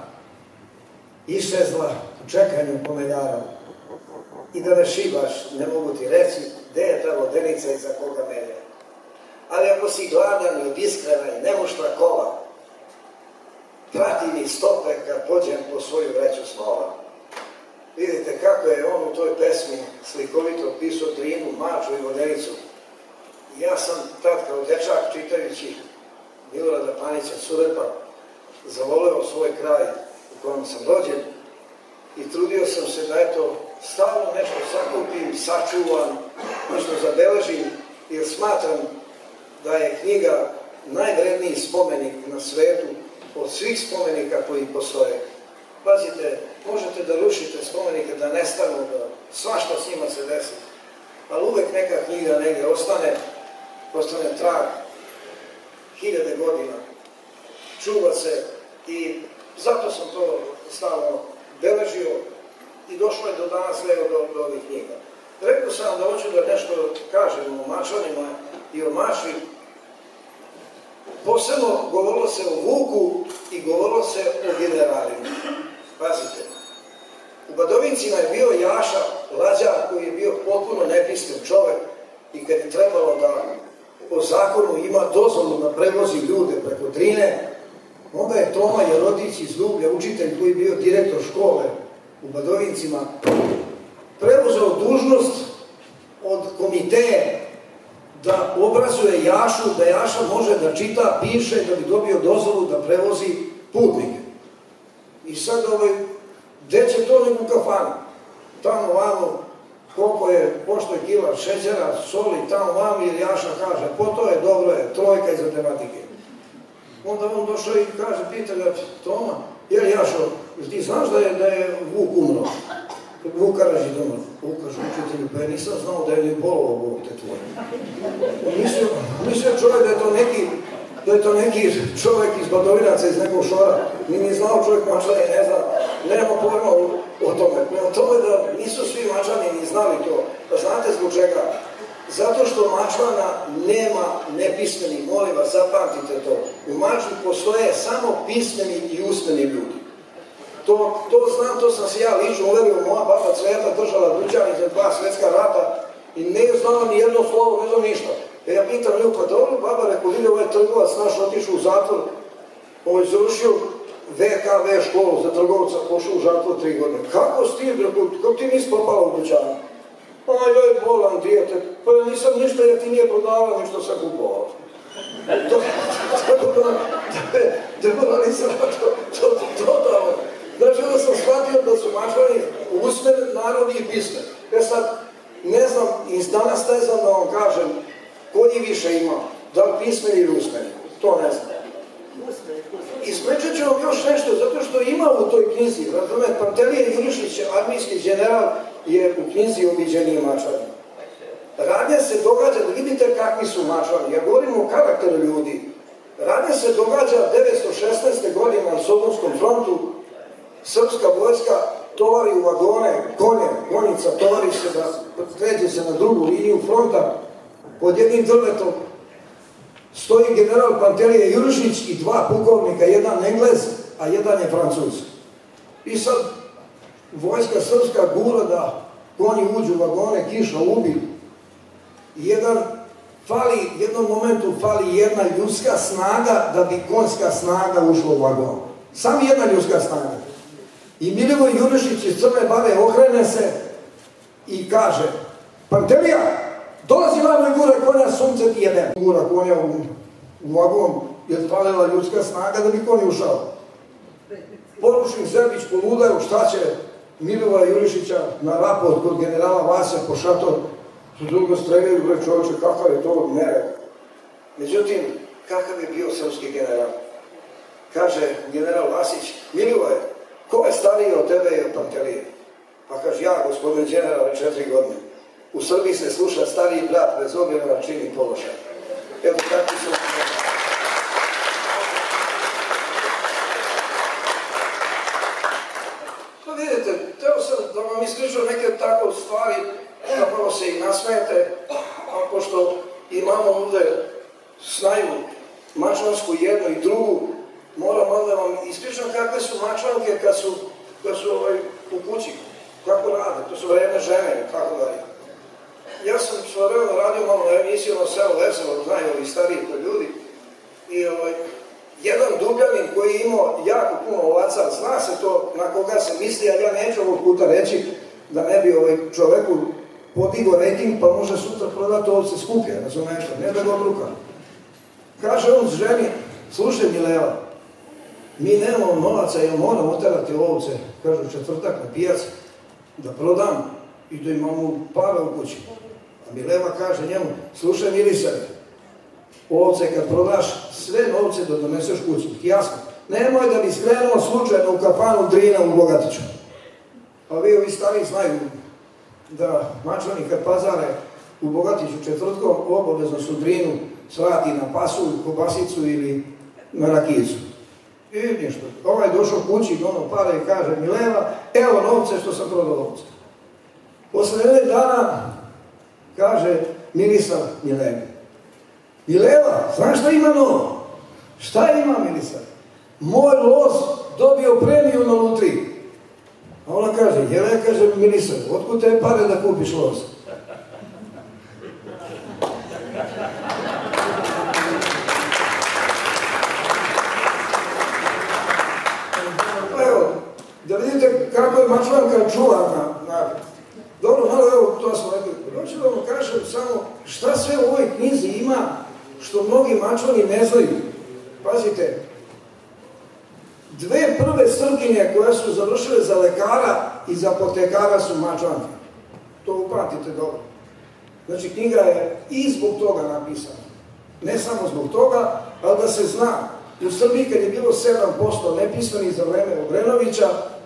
išezla u čekanju pomeljara. I da ne šibaš, ne mogu ti reći gde je ta vodenica i za koga melja. Ali ako si gladan i od iskrena i nemušta kova, prati mi stope kad pođem po svoju vreću snova. Vidite kako je on u toj pesmi slikovito opisao Drinu, maču i vodenicu. Ja sam tad kao dečak, čitajući Milorada Panića Sureta, zavoleo svoj kraj u kojem sam rođen i trudio sam se da stalno nešto sakupim, sačuvam, nešto zabeležim, jer smatram da je knjiga najvredniji spomenik na svetu od svih spomenika koji postoje. Pazite, možete da rušite spomenike, da nestanu, da svašta s njima se desi, ali uvek neka knjiga negdje ostane trag, 1000 godina, čuva se i zato sam to stalno beležio i došlo je do danas do ovih knjiga. Rekao sam da hoću da nešto kažem o Mačvanima i o Mačvi. Posebno govorilo se o Vuku i govorilo se o generalima. Pazite, u Badovincima je bio Jaša Lađar koji je bio potpuno nepismen čovek i kad je trebalo da po zakonu ima dozvolu da prevozi ljude preko Drine, onda je Toma Jerodić iz Dublja, učitelj koji je bio direktor škole u Badovincima, preuzeo dužnost od komiteje da obrazuje Jašu, da Jaša može da čita, piše, da bi dobio dozvolu da prevozi putnike. I sad gde će to nego u kafanu? Tamo vamo, koliko je, pošto je kila šećera, soli, tamo vamo, jer Jaša kaže, po to je dobro, je trojka iz matematike. Onda on došao i kaže, pita ga, Toma, jer Jašo, ti znaš da je Vuk umro? Vuk Karadžić umro. Vuk kaže, učitelju, pa ja nisam znao da je li bolovo Bog te tvoje. Mislio čovjek da je to neki čovjek iz Badovinaca, iz nekog šora. ni znao čovjek Mačvane, ne zna, nema pojma o tome. O tome da nisu svi Mačvani ni znali to. Pa znate zbog čega? Zato što Mačvana nema nepismeni, molim vas, zapamtite to. U Mačvi postoje samo pismeni i usmeni ljudi. To znam, to sam se ja lično uverio, moja baba Cveta držala dućani za 2 svjetska rata i ne je znala ni jedno slovo, ne znam ništa. Ja pitam nju, pa dobro, baba, rekao, vidi, ovaj trgovac naš otišao u zatvor, ovaj završio VKV školu za trgovca, pošao u zatvor 3 godine. Kako si ti, rekao, kako ti nisi propala u dućanu? Pa joj, bolan dijete, pa ja nisam ništa jer ti nije prodala ništa sam kupovao. Tako da nisam totalno. Znači, onda sam shvatio da su Mačvani usmen, narod i pismen. Sad, ne znam, i danas ne znam da vam kažem koji više ima, da li pismeni ili usmeni, to ne znam. Ispričat ću vam još nešto, zato što ima u toj knjizi, razumete, Pantelije Jurišić, armijski general, je u knjizi Uviđenije Mačvani. Radnja se događa, da vidite kakvi su Mačvani, ja govorim o karakteru ljudi. Radnja se događa 1916. godine na Sobotskom frontu, srpska vojska tovari u vagone, konjica tovari se da kreće se na drugu liniju fronta, pod jednim drvetom stoji general Pantelije Jurišić i 2 pukovnika, jedan Englez, a jedan je Francuz. I sad vojska srpska gura da konji uđu u vagone, kiša ubi. Jednom momentu fali jedna ljudska snaga da bi konjska snaga ušla u vagon. Samo jedna ljudska snaga. I Milivoj Jurišić iz Crne Bare okrene se i kaže: Pantelija, dolazi vamo i gura konja, sunce ti jedem. Gura konja u vagon, jer falila ljudska snaga da bi konj ušao. Poručnik Zerbić poludaju, šta će Milivoja Jurišića na raport kod generala Vasja po šator, su drugo streljaju, bre čovječe, kakav je to nered. Međutim, kakav je bio srpski general? Kaže general Vasić: Milivoje, ko je stariji od tebe i od Pantelije? Pa kaže: ja, gospodin general, 4 godine. U Srbiji se sluša stariji brat, bez obzira na čin i položaj. Evo takvi su... Pa vidite, teo sam da vam ispričam neke tako stvari, zapravo se i nasmijete, a pošto imamo ovde snaju mačvansku jednu i drugu, moram da vam ispričam kakve su Mačvanke kad su u kući, kako rade, to su vreme žene, kako dalje. Ja sam svojevremeno radio malo na emisiju na selu Veselovo, znaju ovi stariji ljudi, i jedan Dubljanin koji je imao jako puno ovaca, zna se to na koga se misli, ali ja neću ovog puta reći da ne bi čoveku podigo rating, pa može sutra prodati ovce skuplje, razumete, ne da ga obruka. Kaže on ženi: slušaj Mileva, mi nemamo novaca, ja moram oterati ovce, kaže, u četvrtak na pijac, da prodam i da imamo para u kući. A Mileva kaže njemu: slušaj Milisar, ovce kad prodaš, sve novce da doneseš kući, jasno. Nemoj da bi skrenuo slučajno u kafanu Drina u Bogatiću. A vi ovi stari znaju da Mačvani kad pazare u Bogatiću četvrtkom, obavezno su Drinu slati na pasulj, kobasicu ili na rakijicu. I ništa. Ovaj je došao kući, dono pare i kaže: Mileva, evo novce što sam prodao ovce. Posle 1 dana kaže Milisar Milevi: Mileva, znaš šta ima novo? Šta ima, Milisar? Moj loz dobio premiju na lutriji. A ona kaže: jele, kaže Milisar, otkud te pare da kupiš loz? Evo, da vidite kako je Mačvanka čuvana. Dobro, malo, evo, to smo rekli. Hoću da vam kažem samo šta sve u ovoj knjizi ima što mnogi Mačvani ne znaju. Pazite, 2 prve Srpkinje koje su završile za lekara i za apotekara su Mačvanke. To upamtite dobro. Znači, knjiga je i zbog toga napisana. Ne samo zbog toga, ali da se zna. U Srbiji kad je bilo 7% nepismenih za vreme Obrenovića,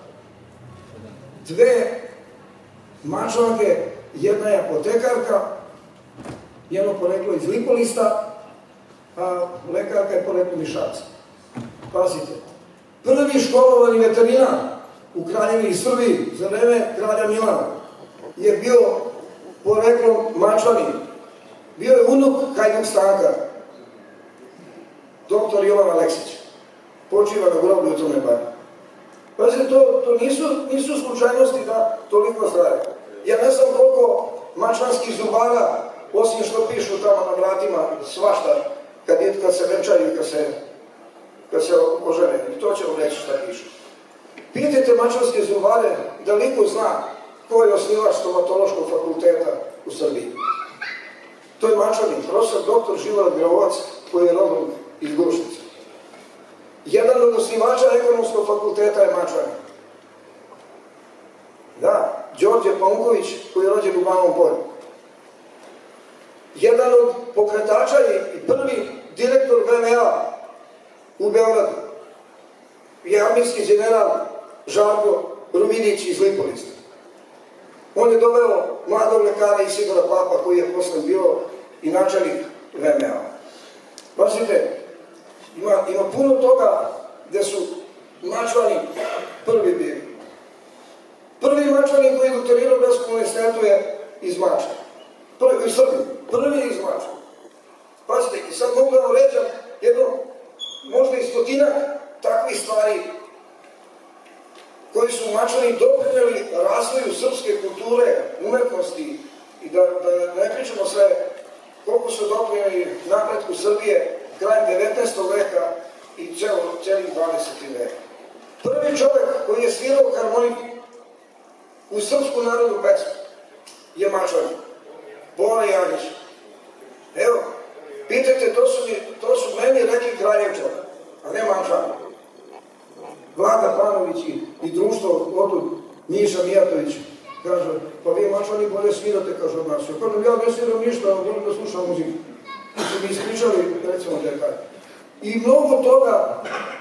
2 Mačvanke, jedna je apotekarka, njeno poreklo iz Lipolista, a lekarka je poreklo Mišavca. Pazite, Prvi školovani veterinar u Kraljevini Srbiji za vreme kralja Milana je bio poreklom Mačvanin. Bio je unuk Hajduk Stanka, doktor Jovan Aleksić. Počiva na groblju u Crnoj Bari. Pazite, to nisu slučajnosti da toliko zdrave. Ja ne znam koliko mačvanskih zubara, osim što pišu tamo na vratima svašta, kad se venčaju i kad se ožene. I to će vam reći šta pišu. Pitajte mačvanske zubare da liko zna ko je osnivač stomatološkog fakulteta u Srbiji. To je Mačvanin, profesor doktor Živorad Grovac, koji je rodom iz Grušnice. Jedan od osnivača ekonomskog fakulteta je Mačvanin. Da, Đorđe Paunković, koji je rođen u Banovom Polju. Jedan od pokretača i prvi direktor VMA u Beogradu je armijski general Žarko Rumidić iz Lipolista. On je doveo mladog lekara Isidora Papa, koji je posle bio i načelnik VMA. Pazite, ima puno toga gde su Mačvani prvi bili. Prvi Mačvanin koji je doktorirao Beogradskom univerzitetu je iz Mačva. Prvi iz Srbije. Prvi iz Mačva. Pazite, i sad mogu da vam ređam jedno, možda i stotinak takvih stvari koji su Mačvani doprineli razvoju srpske kulture, umetnosti i da ne pričamo sve koliko su doprineli napretku Srbije krajem 19. veka i celim 20. veka. Prvi čovek koji je svirao harmoniku u srpsku narodnu pesmu je Mačvanin, Bole Janjić. Evo, pitajte, to su meni rekli Kraljevčani, a ne Mačvanin. Vlada Panović i društvo otud Miša Mijatović kaže, pa vi Mačvani bolje svirate, kaže od nas. Ja kažem, ja ne sviram ništa, volim da slušam muziku. Su mi ispričali, recimo da je taj. I mnogo toga,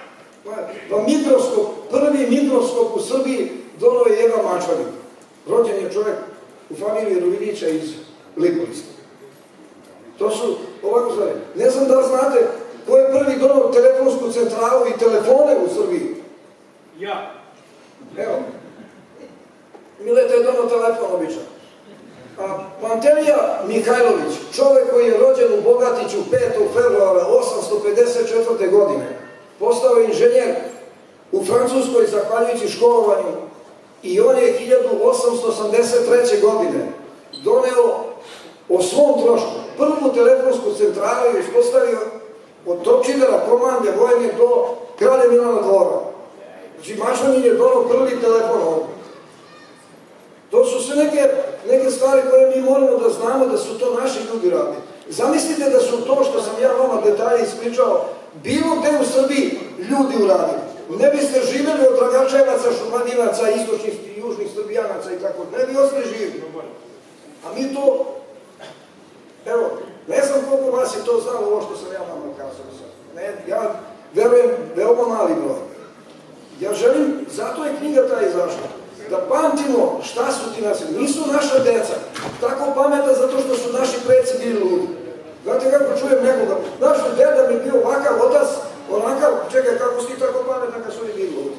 prvi mikroskop u Srbiji donao je jedan Mačvanin. Rođen je čovjek u familiji Rumidića iz Lipolista. To su ovako stvari. Ne znam da znate ko je prvi donao telefonsku centralu i telefone u Srbiji. Ja. Evo. Mileta je donao telefon običan. Pantelija Mihajlović, čovek koji je rođen u Bogatiću 5. februara 854. godine, postao je inženjer u Francuskoj zahvaljujući školovanju i on je 1883. godine doneo o svom trošku prvu telefonsku centralu i uspostavio od Topčidara komande vojne do kralja Milana dvora. Znači, Mačvanin je donao prvi telefon ovdje. To su sve neke stvari koje mi moramo da znamo da su to naši ljudi radili. Zamislite da su to što sam ja vama detalje ispričao bilo gde u Srbiji ljudi uradili. Ne biste živjeli od Dragačevaca, Šumadinaca, istočnih i južnih Srbijanaca i tako. Ne bi ostali živi. A mi to, evo, ne znam koliko vas je to znalo ovo što sam ja vama kazao sad. Ja verujem veoma mali broj. Ja želim, zato je knjiga ta izašla, da pamtimo šta su ti naši. Nisu naša deca tako pametna zato što su naši preci bili ludi. Znate kako čujem nekoga, znaš, deda mi bio ovakav otac, onakav, čekaj, kako si ti tako pametna kad su oni bili ludi.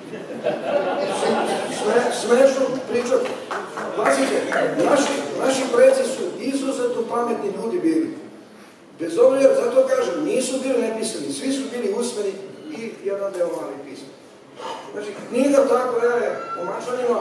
Smešno pričati. Pazite, naši preci su izuzetno pametni ljudi bili. Bez obzira, zato kažem, nisu bili nepisani, svi su bili usmeni i jedan deo mali pisani. Znači, knjiga tako je o Mačvanima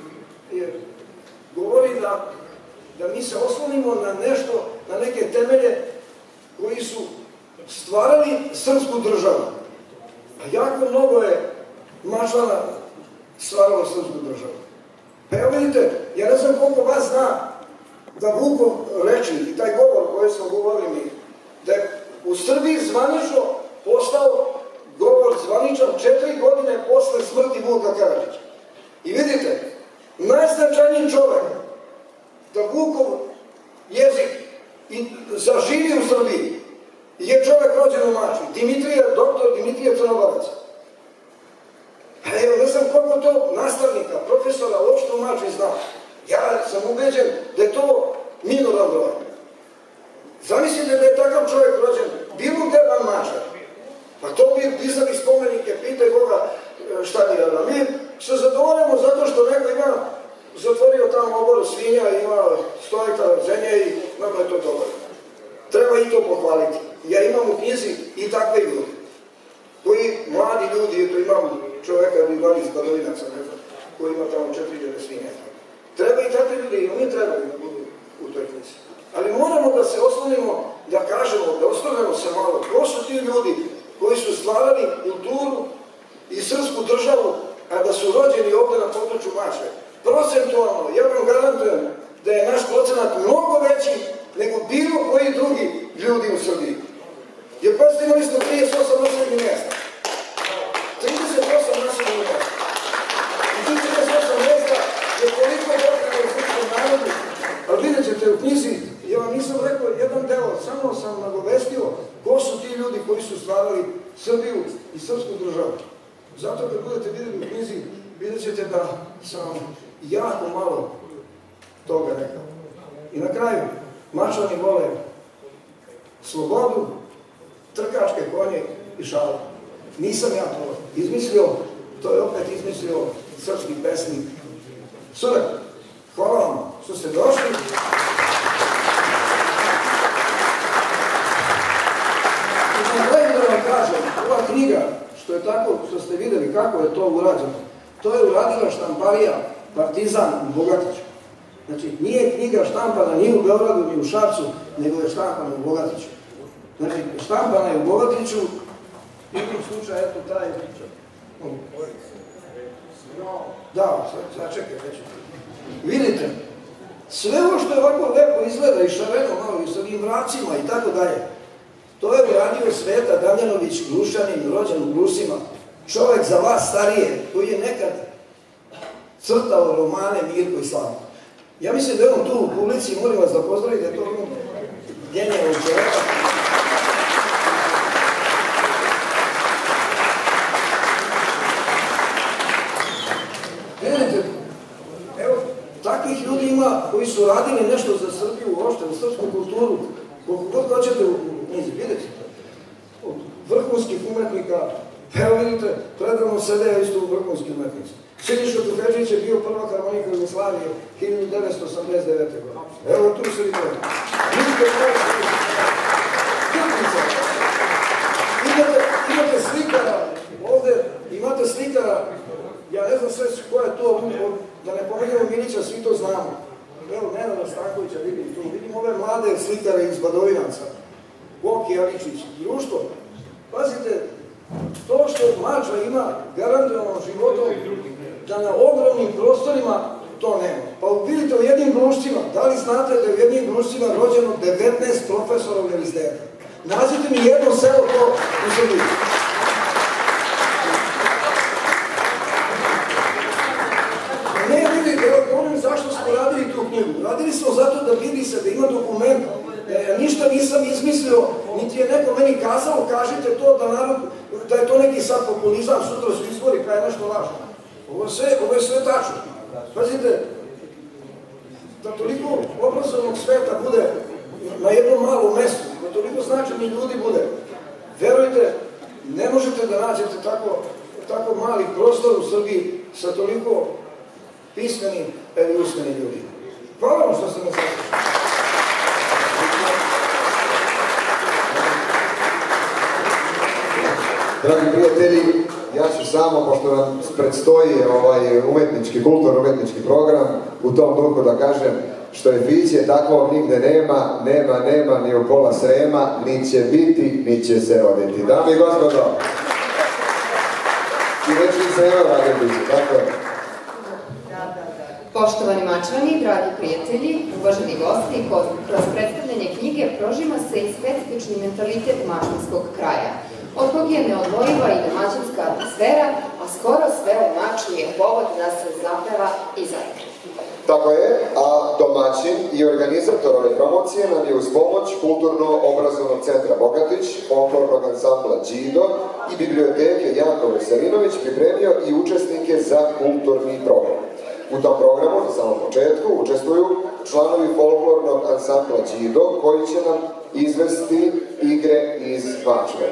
govori da mi se oslonimo na nešto, na neke temelje koji su stvarali srpsku državu. A jako mnogo je Mačvana stvaralo srpsku državu. Pa evo vidite, ja ne znam koliko vas zna da Vukov rečnik i taj govor koji smo govorili mi, da je u Srbiji zvanično postao govor zvaničan 4 godine posle smrti Vuka Karadžića. I vidite, najznačajniji čovek da Vukov jezik zaživi u Srbiji je čovek rođen u Mačvi, doktor Dimitrije Crnobarac. A evo, ne znam koliko to nastavnika, profesora uopšte u Mačvi zna. Ja sam ubeđen da je to minoran broj. Zamislite da je takav čovjek rođen bilo gde van Mačva. Pa to bi pisali spomenike, pitaj Boga, procenat mnogo veći nego bilo koji drugi ljudi u Srbiji. Jer pazite, imali smo 38 naseljenih mjesta. 38 naseljenih mjesta. I tu 38 mjesta je koliko potrebno u srpskom narodu. Ali vidjet ćete u knjizi, ja vam nisam rekao jedan deo, samo sam nagovestio ko su ti ljudi koji su stvarali Srbiju i srpsku državu. Zato kad budete vidjeli u knjizi, vidjet ćete da sam jako malo toga rekao. I na kraju, Mačvani vole slobodu, trkačke konje i šale. Nisam ja to izmislio, to je opet izmislio srpski pesnik Surek. Hvala vam što ste došli. I na kraju da vam kažem, ova knjiga, što je tako, što ste vidjeli kako je to urađeno, to je uradila štamparija Partizan u Bogatiću. Znači, nije knjiga štampana ni u Beogradu, ni u Šapcu, nego je štampana u Bogatiću. Znači, štampana je u Bogatiću, i u slučaju, eto, taj... Da, sad čekaj, reći. Vidite, sve ovo što je ovako lepo izgleda i šareno malo i sa ovim vracima i tako dalje, to je uradio Sveta Damjanović, Glušanin, rođen u Glusima, čovjek za vas starije, koji je nekad crtao romane Mirko i Slavko. Ja mislim da je on tu u publici, molim vas da pozdravite to genijevog čovjeka. Vidite, evo, takvih ljudi ima koji su radili nešto za Srbiju, uopšte, za srpsku kulturu, koliko god hoćete u knjizi, vidite. Od vrhunskih umetnika, evo vidite, predavno sede isto u vrhunskih umetnici. Siniša Tufeđić je bio prva harmonika Jugoslavije 1989. godine. Evo tu se vidite. Vidite koje se imate slikara, ovde imate slikara, ja ne znam sve ko je to, da ne pomenemo Milića, svi to znamo. Evo, Nenada Stankovića vidim tu, vidim ove mlade slikare iz Badovinaca, Boki Aličić, društvo. Pazite, to što Mačva ima garantovano životom, da na ogromnim prostorima to nema. Pa vidite u jednim društvima, da li znate da je u jednim društvima rođeno 19 profesora univerziteta? Nađite mi jedno selo to u Srbiji. Ne vidite, evo govorim zašto smo radili tu knjigu. Radili smo zato da vidi se da ima dokument. Ništa nisam izmislio, niti je neko meni kazao, kažite to da narod, da je to neki sad populizam, sutra su izbori, kada je nešto lažno. Ovo je sve tačno. Pazite, da toliko obrazovnog sveta bude na jednom malom mestu, da toliko značajni ljudi bude, verujte, ne možete da nađete tako mali prostor u Srbiji sa toliko pismenim ili usmenim ljudima. Hvala vam što ste nas saslušali. Dragi prijatelji, ja ću samo, pošto nam predstoji umetnički, kulturno-umetnički program, u tom duhu da kažem, što je biće, takvog nigde nema ni u pola Srema, ni će biti, ni će se roditi. Dame i gospodo, i večni Srema rade biće, tako je. Poštovani Mačvani, dragi prijatelji, uvaženi gosti, kroz predstavljanje knjige prožima se i specifični mentalitet mačvanskog kraja, od kog je neodvojiva i domaćinska atmosfera, a skoro sve u Mačvi je povod da se zapeva i zaigra. Tako je, a domaćin i organizator ove promocije nam je uz pomoć Kulturno-obrazovnog centra Bogatić, folklornog ansambla Đido i biblioteke Janko Veselinović pripremio i učesnike za kulturni program. U tom programu, na samom početku, učestvuju članovi folklornog ansambla Đido, koji će nam izvesti igre iz Mačve.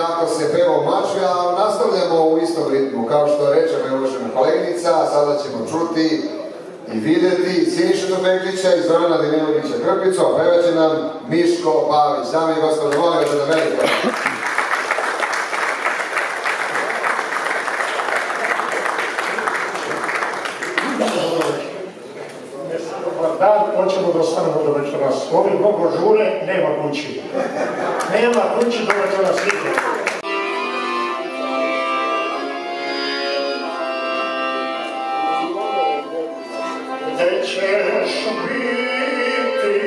kako se peva u mačvi, a nastavljamo u istom ritmu. Kao što reče moja uvažena koleginica, sada ćemo čuti i videti Sinišu Topeklića i Zorana Dimilovića Krpicu, a pevaće nam Miško Pavić. Dame i gospodo, molim vas da velike. Dan, hoćemo da ostanemo do večeras. Ovi mnogo žure, nema kući. Nema kući do večeras ide. Gde ćeš biti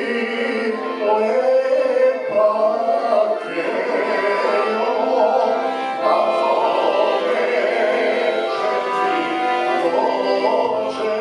lepa krejo, a ove će ti dođe.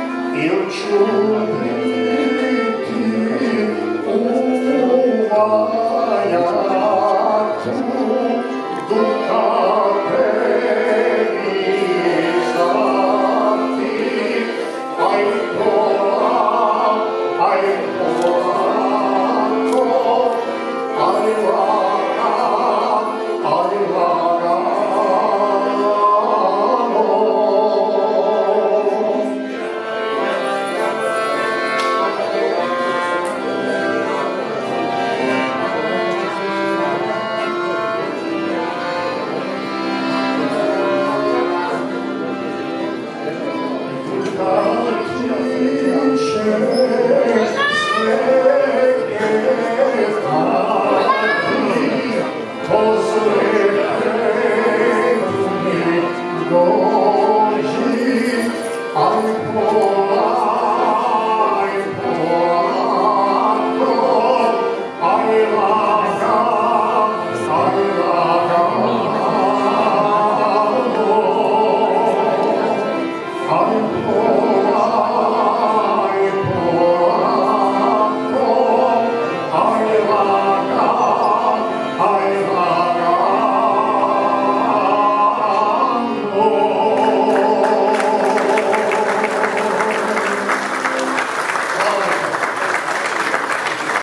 Oh,